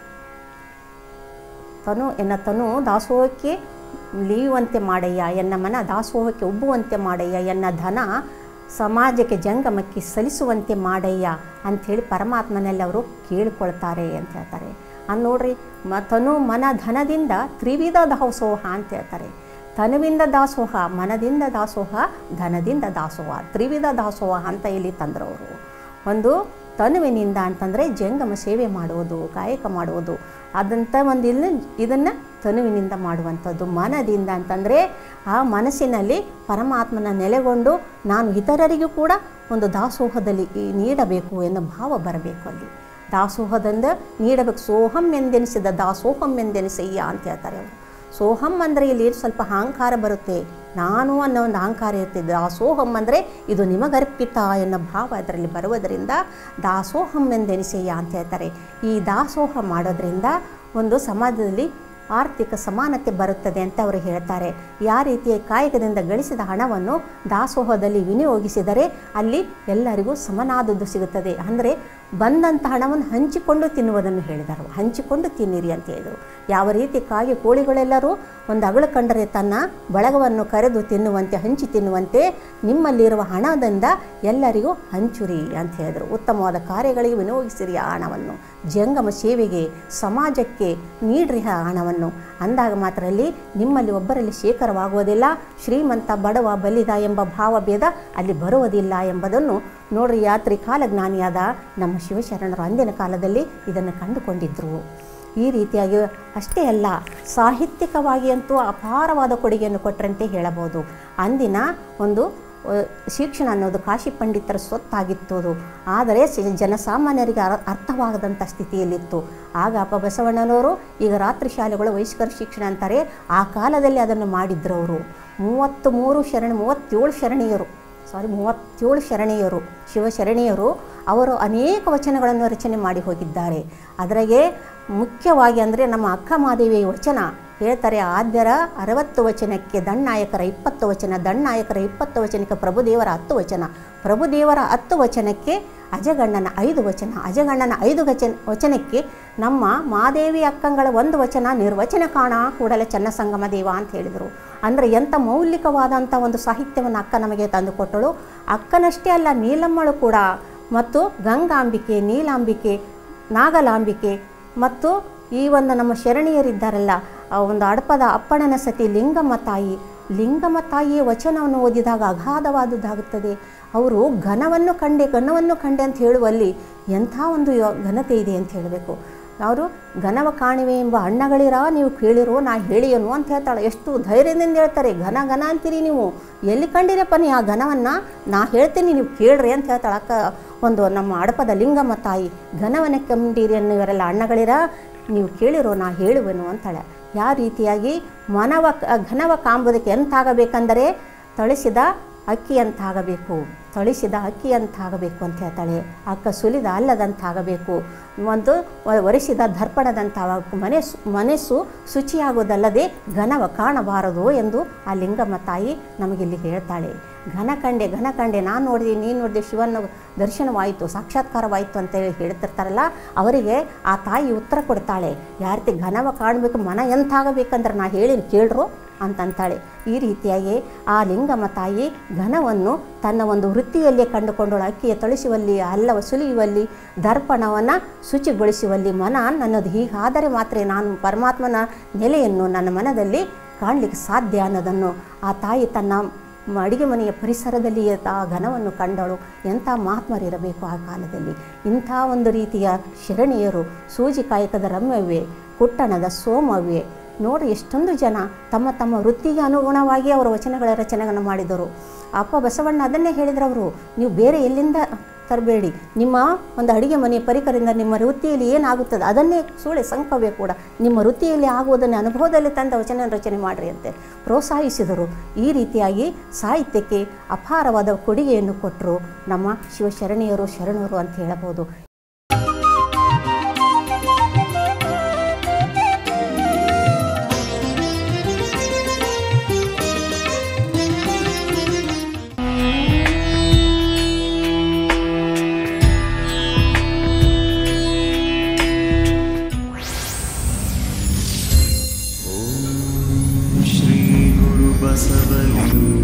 ತನು ಎನ್ನ ತನು ದಾಸೋಹಕ್ಕೆ ಲೀಯುವಂತೆ ಮಾಡಯ್ಯ, ಎನ್ನ ಮನ ದಾಸೋಹಕ್ಕೆ ಉಬ್ಬುವಂತೆ ಮಾಡಯ್ಯ, ಎನ್ನ ಧನ ಸಮಾಜಕ್ಕೆ ಜಂಗಮಕ್ಕೆ ಸಲ್ಲಿಸುವಂತೆ ಮಾಡಯ್ಯ ಅಂಥೇಳಿ ಪರಮಾತ್ಮನಲ್ಲಿ ಅವರು ಕೇಳಿಕೊಳ್ತಾರೆ ಅಂತ ಹೇಳ್ತಾರೆ. ಅದು ನೋಡ್ರಿ, ಮ ತನು ಮನ ಧನದಿಂದ ತ್ರಿವಿಧ ದಾಸೋಹ ಅಂತ ಹೇಳ್ತಾರೆ. ತನುವಿಂದ ದಾಸೋಹ, ಮನದಿಂದ ದಾಸೋಹ, ಧನದಿಂದ ದಾಸೋಹ, ತ್ರಿವಿಧ ದಾಸೋಹ ಅಂತ ಇಲ್ಲಿ ತಂದ್ರವರು. ಒಂದು ತನುವಿನಿಂದ ಅಂತಂದರೆ ಜಂಗಮ ಸೇವೆ ಮಾಡುವುದು, ಕಾಯಕ ಮಾಡುವುದು, ಅದಂಥ ಒಂದು ಇಲ್ಲಿ ಇದನ್ನು ತನುವಿನಿಂದ ಮಾಡುವಂಥದ್ದು. ಮನದಿಂದ ಅಂತಂದರೆ ಆ ಮನಸ್ಸಿನಲ್ಲಿ ಪರಮಾತ್ಮನ ನೆಲೆಗೊಂಡು ನಾನು ಇತರರಿಗೂ ಕೂಡ ಒಂದು ದಾಸೋಹದಲ್ಲಿ ನೀಡಬೇಕು ಎನ್ನುವ ಭಾವ ಬರಬೇಕು. ಅಲ್ಲಿ ದಾಸೋಹದಿಂದ ನೀಡಬೇಕು. ಸೋಹಂ ಎಂದೆನಿಸಿದ ದಾಸೋಹಂ ಎಂದೆನಿಸಯ್ಯ ಅಂತ ಹೇಳ್ತಾರೆ ಅವರು. ಸೋಹಂ ಅಂದರೆ ಇಲ್ಲಿ ಸ್ವಲ್ಪ ಅಹಂಕಾರ ಬರುತ್ತೆ, ನಾನು ಅನ್ನೋ ಒಂದು ಅಹಂಕಾರ ಇರ್ತಿದ್ದೆ. ದಾಸೋಹಂ ಅಂದರೆ ಇದು ನಿಮಗರ್ಪಿತ ಎನ್ನೋ ಭಾವ ಅದರಲ್ಲಿ ಬರುವುದರಿಂದ ದಾಸೋಹಂ ಎಂದೆನಿಸಯ್ಯ ಅಂತ ಹೇಳ್ತಾರೆ. ಈ ದಾಸೋಹ ಮಾಡೋದ್ರಿಂದ ಒಂದು ಸಮಾಜದಲ್ಲಿ ಆರ್ಥಿಕ ಸಮಾನತೆ ಬರುತ್ತದೆ ಅಂತ ಅವರು ಹೇಳ್ತಾರೆ. ಯಾವ ರೀತಿಯ ಕಾಯಕದಿಂದ ಗಳಿಸಿದ ಹಣವನ್ನು ದಾಸೋಹದಲ್ಲಿ ವಿನಿಯೋಗಿಸಿದರೆ ಅಲ್ಲಿ ಎಲ್ಲರಿಗೂ ಸಮನಾದದ್ದು ಸಿಗುತ್ತದೆ. ಅಂದರೆ ಬಂದಂಥ ಹಣವನ್ನು ಹಂಚಿಕೊಂಡು ತಿನ್ನುವುದನ್ನು ಹೇಳಿದರು. ಹಂಚಿಕೊಂಡು ತಿನ್ನಿರಿ ಅಂತ ಹೇಳಿದರು. ಯಾವ ರೀತಿ ಕಾಗೆ ಕೋಳಿಗಳೆಲ್ಲರೂ ಒಂದು ಅಗಳು ಕಂಡರೆ ತನ್ನ ಬಳಗವನ್ನು ಕರೆದು ತಿನ್ನುವಂತೆ, ಹಂಚಿ ತಿನ್ನುವಂತೆ ನಿಮ್ಮಲ್ಲಿರುವ ಹಣದಿಂದ ಎಲ್ಲರಿಗೂ ಹಂಚುರಿ ಅಂತ ಹೇಳಿದರು. ಉತ್ತಮವಾದ ಕಾರ್ಯಗಳಿಗೆ ವಿನಿಯೋಗಿಸಿರಿ ಆ ಹಣವನ್ನು, ಜಂಗಮ ಸೇವೆಗೆ ಸಮಾಜಕ್ಕೆ ನೀಡ್ರಿ ಆ ಹಣವನ್ನು. ಅಂದಾಗ ಮಾತ್ರ ಅಲ್ಲಿ ನಿಮ್ಮಲ್ಲಿ ಒಬ್ಬರಲ್ಲಿ ಶೇಖರವಾಗುವುದಿಲ್ಲ. ಶ್ರೀಮಂತ ಬಡವ ಬಲ್ಲಿದ ಎಂಬ ಭಾವ ಭೇದ ಅಲ್ಲಿ ಬರುವುದಿಲ್ಲ ಎಂಬುದನ್ನು ನೋಡ್ರಿ. ಯಾತ್ರಿ ಕಾಲಜ್ಞಾನಿಯಾದ ನಮ್ಮ ಶಿವಶರಣರು ಅಂದಿನ ಕಾಲದಲ್ಲಿ ಇದನ್ನು ಕಂಡುಕೊಂಡಿದ್ದರು. ಈ ರೀತಿಯಾಗಿ ಅಷ್ಟೇ ಅಲ್ಲ, ಸಾಹಿತ್ಯಿಕವಾಗಿ ಅಂತೂ ಅಪಾರವಾದ ಕೊಡುಗೆಯನ್ನು ಕೊಟ್ಟರಂತೆ ಹೇಳಬಹುದು. ಅಂದಿನ ಒಂದು ಶಿಕ್ಷಣ ಅನ್ನೋದು ಕಾಶಿ ಪಂಡಿತರ ಸ್ವತ್ತಾಗಿತ್ತು. ಆದರೆ ಜನಸಾಮಾನ್ಯರಿಗೆ ಅರ್ಥವಾಗದಂಥ ಸ್ಥಿತಿಯಲ್ಲಿತ್ತು. ಆಗ ಅಪ್ಪ ಬಸವಣ್ಣನವರು ಈಗ ರಾತ್ರಿ ಶಾಲೆಗಳು ವಯಸ್ಕರ ಶಿಕ್ಷಣ ಅಂತಾರೆ, ಆ ಕಾಲದಲ್ಲಿ ಅದನ್ನು ಮಾಡಿದ್ರು. ಅವರು ಮೂವತ್ತು ಮೂರು ಶರಣ ಮೂವತ್ತೇಳು ಶರಣೀಯರು ಸಾರಿ ಮೂವತ್ತೇಳು ಶರಣೀಯರು ಶಿವಶರಣೀಯರು ಅವರು ಅನೇಕ ವಚನಗಳನ್ನು ರಚನೆ ಮಾಡಿ ಹೋಗಿದ್ದಾರೆ. ಅದರಾಗೆ ಮುಖ್ಯವಾಗಿ ಅಂದರೆ ನಮ್ಮ ಅಕ್ಕ ಮಾದೇವಿಯ ವಚನ ಹೇಳ್ತಾರೆ. ಆದ್ಯರ ಅರವತ್ತು ವಚನಕ್ಕೆ ದಣ್ಣಾಯಕರ ಇಪ್ಪತ್ತು ವಚನ, ದಣ್ಣಾಯಕರ ಇಪ್ಪತ್ತು ವಚನಕ್ಕೆ ಪ್ರಭುದೇವರ ಹತ್ತು ವಚನ, ಪ್ರಭುದೇವರ ಹತ್ತು ವಚನಕ್ಕೆ ಅಜಗಣ್ಣನ ಐದು ವಚನ, ಅಜಗಣ್ಣನ ಐದು ವಚನ ವಚನಕ್ಕೆ ನಮ್ಮ ಮಾದೇವಿ ಅಕ್ಕಂಗಳ ಒಂದು ವಚನ ನಿರ್ವಚನ ಕಾಣ ಕೂಡಲೇ ಚನ್ನ ಸಂಗಮ ದೇವ ಅಂತ ಹೇಳಿದರು. ಅಂದರೆ ಎಂಥ ಮೌಲಿಕವಾದಂಥ ಒಂದು ಸಾಹಿತ್ಯವನ್ನು ಅಕ್ಕ ನಮಗೆ ತಂದುಕೊಟ್ಟಳು. ಅಕ್ಕನಷ್ಟೇ ಅಲ್ಲ, ನೀಲಮ್ಮಳು ಕೂಡ, ಮತ್ತು ಗಂಗಾಂಬಿಕೆ, ನೀಲಾಂಬಿಕೆ, ನಾಗಲಾಂಬಿಕೆ ಮತ್ತು ಈ ಒಂದು ನಮ್ಮ ಶರಣೀಯರಿದ್ದಾರಲ್ಲ, ಒಂದು ಅಡಪದ ಅಪ್ಪಣನ ಸತಿ ಲಿಂಗಮ್ಮ ತಾಯಿ, ಲಿಂಗಮ್ಮ ತಾಯಿಯ ವಚನವನ್ನು ಓದಿದಾಗ ಅಗಾಧವಾದುದಾಗುತ್ತದೆ. ಅವರು ಘನವನ್ನು ಕಂಡೆ ಘನವನ್ನು ಕಂಡೆ ಅಂತ ಹೇಳುವಲ್ಲಿ ಎಂಥ ಒಂದು ಘನತೆ ಇದೆ ಅಂತ ಹೇಳಬೇಕು. ಅವರು ಘನವ ಕಾಣಿವೆ ಎಂಬ ಅಣ್ಣಗಳಿರ ನೀವು ಕೇಳಿರೋ ನಾ ಹೇಳಿಯನು ಅಂತ ಹೇಳ್ತಾಳೆ. ಎಷ್ಟು ಧೈರ್ಯದಿಂದ ಹೇಳ್ತಾರೆ. ಘನ ಘನ ಅಂತೀರಿ ನೀವು, ಎಲ್ಲಿ ಕಂಡಿರಪ್ಪ ನೀ ಆ ಘನವನ್ನು, ನಾ ಹೇಳ್ತೀನಿ ನೀವು ಕೇಳ್ರಿ ಅಂತ ಹೇಳ್ತಾಳೆ ಅಕ್ಕ. ಒಂದು ನಮ್ಮ ಅಡಪದ ಲಿಂಗಮ್ಮ ತಾಯಿ ಘನವನ್ನ ಕಂಡೀರಿ ಅನ್ನುವರೆಲ್ಲ ಅಣ್ಣಗಳಿರ ನೀವು ಕೇಳಿರೋ ನಾ ಹೇಳುವೆನು ಅಂತಾಳೆ. ಯಾವ ರೀತಿಯಾಗಿ ಮನವ ಘನವ ಕಾಂಬುದಕ್ಕೆ ಎಂತಾಗಬೇಕಂದರೆ ತಳಿಸಿದ ಅಕ್ಕಿಯಂತಾಗಬೇಕು, ತಳಿಸಿದ ಅಕ್ಕಿಯಂತಾಗಬೇಕು ಅಂತ ಹೇಳ್ತಾಳೆ. ಅಕ್ಕ ಸುಲಿದ ಅಲ್ಲದಂತಾಗಬೇಕು, ಒಂದು ಒರೆಸಿದ ದರ್ಪಣದಂತಾಗಬೇಕು, ಮನೆಸು ಮನಸ್ಸು ಶುಚಿಯಾಗುವುದಲ್ಲದೆ ಘನವ ಕಾಣಬಾರದು ಎಂದು ಆ ಲಿಂಗಮ್ಮ ತಾಯಿ ನಮಗಿಲ್ಲಿ ಹೇಳ್ತಾಳೆ. ಘನ ಕಂಡೆ ಘನ ಕಂಡೆ ನಾನು ನೋಡಿದೆ, ನೀನು ನೋಡಿದೆ, ಶಿವನ ದರ್ಶನವಾಯಿತು, ಸಾಕ್ಷಾತ್ಕಾರವಾಯಿತು ಅಂತೇಳಿ ಹೇಳ್ತಿರ್ತಾರಲ್ಲ, ಅವರಿಗೆ ಆ ತಾಯಿ ಉತ್ತರ ಕೊಡ್ತಾಳೆ. ಯಾವ ರೀತಿ ಘನವ ಕಾಣಬೇಕು, ಮನ ಎಂತಾಗಬೇಕಂದ್ರೆ ನಾ ಹೇಳಿ ಕೇಳ್ರು ಅಂತಂತಾಳೆ. ಈ ರೀತಿಯಾಗಿ ಆ ಲಿಂಗಮ್ಮ ತಾಯಿ ಘನವನ್ನು ತನ್ನ ಒಂದು ವೃತ್ತಿಯಲ್ಲೇ ಕಂಡುಕೊಂಡಳು. ಅಕ್ಕಿಯ ತೊಳಿಸುವಲ್ಲಿ, ಹಲ್ಲವ ಸುಲಿಯುವಲ್ಲಿ, ದರ್ಪಣವನ್ನು ಶುಚಿಗೊಳಿಸುವಲ್ಲಿ ಮನ ನನ್ನದು. ಹೀಗಾದರೆ ಮಾತ್ರ ನಾನು ಪರಮಾತ್ಮನ ನೆಲೆಯನ್ನು ನನ್ನ ಮನದಲ್ಲಿ ಕಾಣಲಿಕ್ಕೆ ಸಾಧ್ಯ ಅನ್ನೋದನ್ನು ಆ ತಾಯಿ ತನ್ನ ಅಡುಗೆ ಮನೆಯ ಪರಿಸರದಲ್ಲಿಯೇ ಆ ಘನವನ್ನು ಕಂಡಳು. ಎಂಥ ಮಹಾತ್ಮರಿರಬೇಕು ಆ ಕಾಲದಲ್ಲಿ. ಇಂಥ ಒಂದು ರೀತಿಯ ಶರಣೀಯರು. ಸೂಜಿ ಕಾಯಕದ ರಮ್ಯವೇ, ಕುಟ್ಟಣದ ಸೋಮವೇ. ನೋಡಿ ಎಷ್ಟೊಂದು ಜನ ತಮ್ಮ ತಮ್ಮ ವೃತ್ತಿಗೆ ಅನುಗುಣವಾಗಿ ಅವರ ವಚನಗಳ ರಚನೆಗಳನ್ನು ಮಾಡಿದರು. ಅಪ್ಪ ಬಸವಣ್ಣ ಅದನ್ನೇ ಹೇಳಿದ್ರವರು, ನೀವು ಬೇರೆ ಎಲ್ಲಿಂದ ತರಬೇಡಿ, ನಿಮ್ಮ ಒಂದು ಅಡುಗೆ ಮನೆಯ ಪರಿಕರದಿಂದ ನಿಮ್ಮ ವೃತ್ತಿಯಲ್ಲಿ ಏನಾಗುತ್ತದೆ ಅದನ್ನೇ ಸೂಳೆ ಸಂಕವೇ ಕೂಡ ನಿಮ್ಮ ವೃತ್ತಿಯಲ್ಲಿ ಆಗುವುದನ್ನೇ ಅನುಭವದಲ್ಲಿ ತಂದ ವಚನ ರಚನೆ ಮಾಡಿರಿ ಅಂತ ಪ್ರೋತ್ಸಾಹಿಸಿದರು. ಈ ರೀತಿಯಾಗಿ ಸಾಹಿತ್ಯಕ್ಕೆ ಅಪಾರವಾದ ಕೊಡುಗೆಯನ್ನು ಕೊಟ್ಟರು ನಮ್ಮ ಶಿವಶರಣೀಯರು, ಶರಣರು ಅಂತ ಹೇಳಬಹುದು. बसवलिंगाय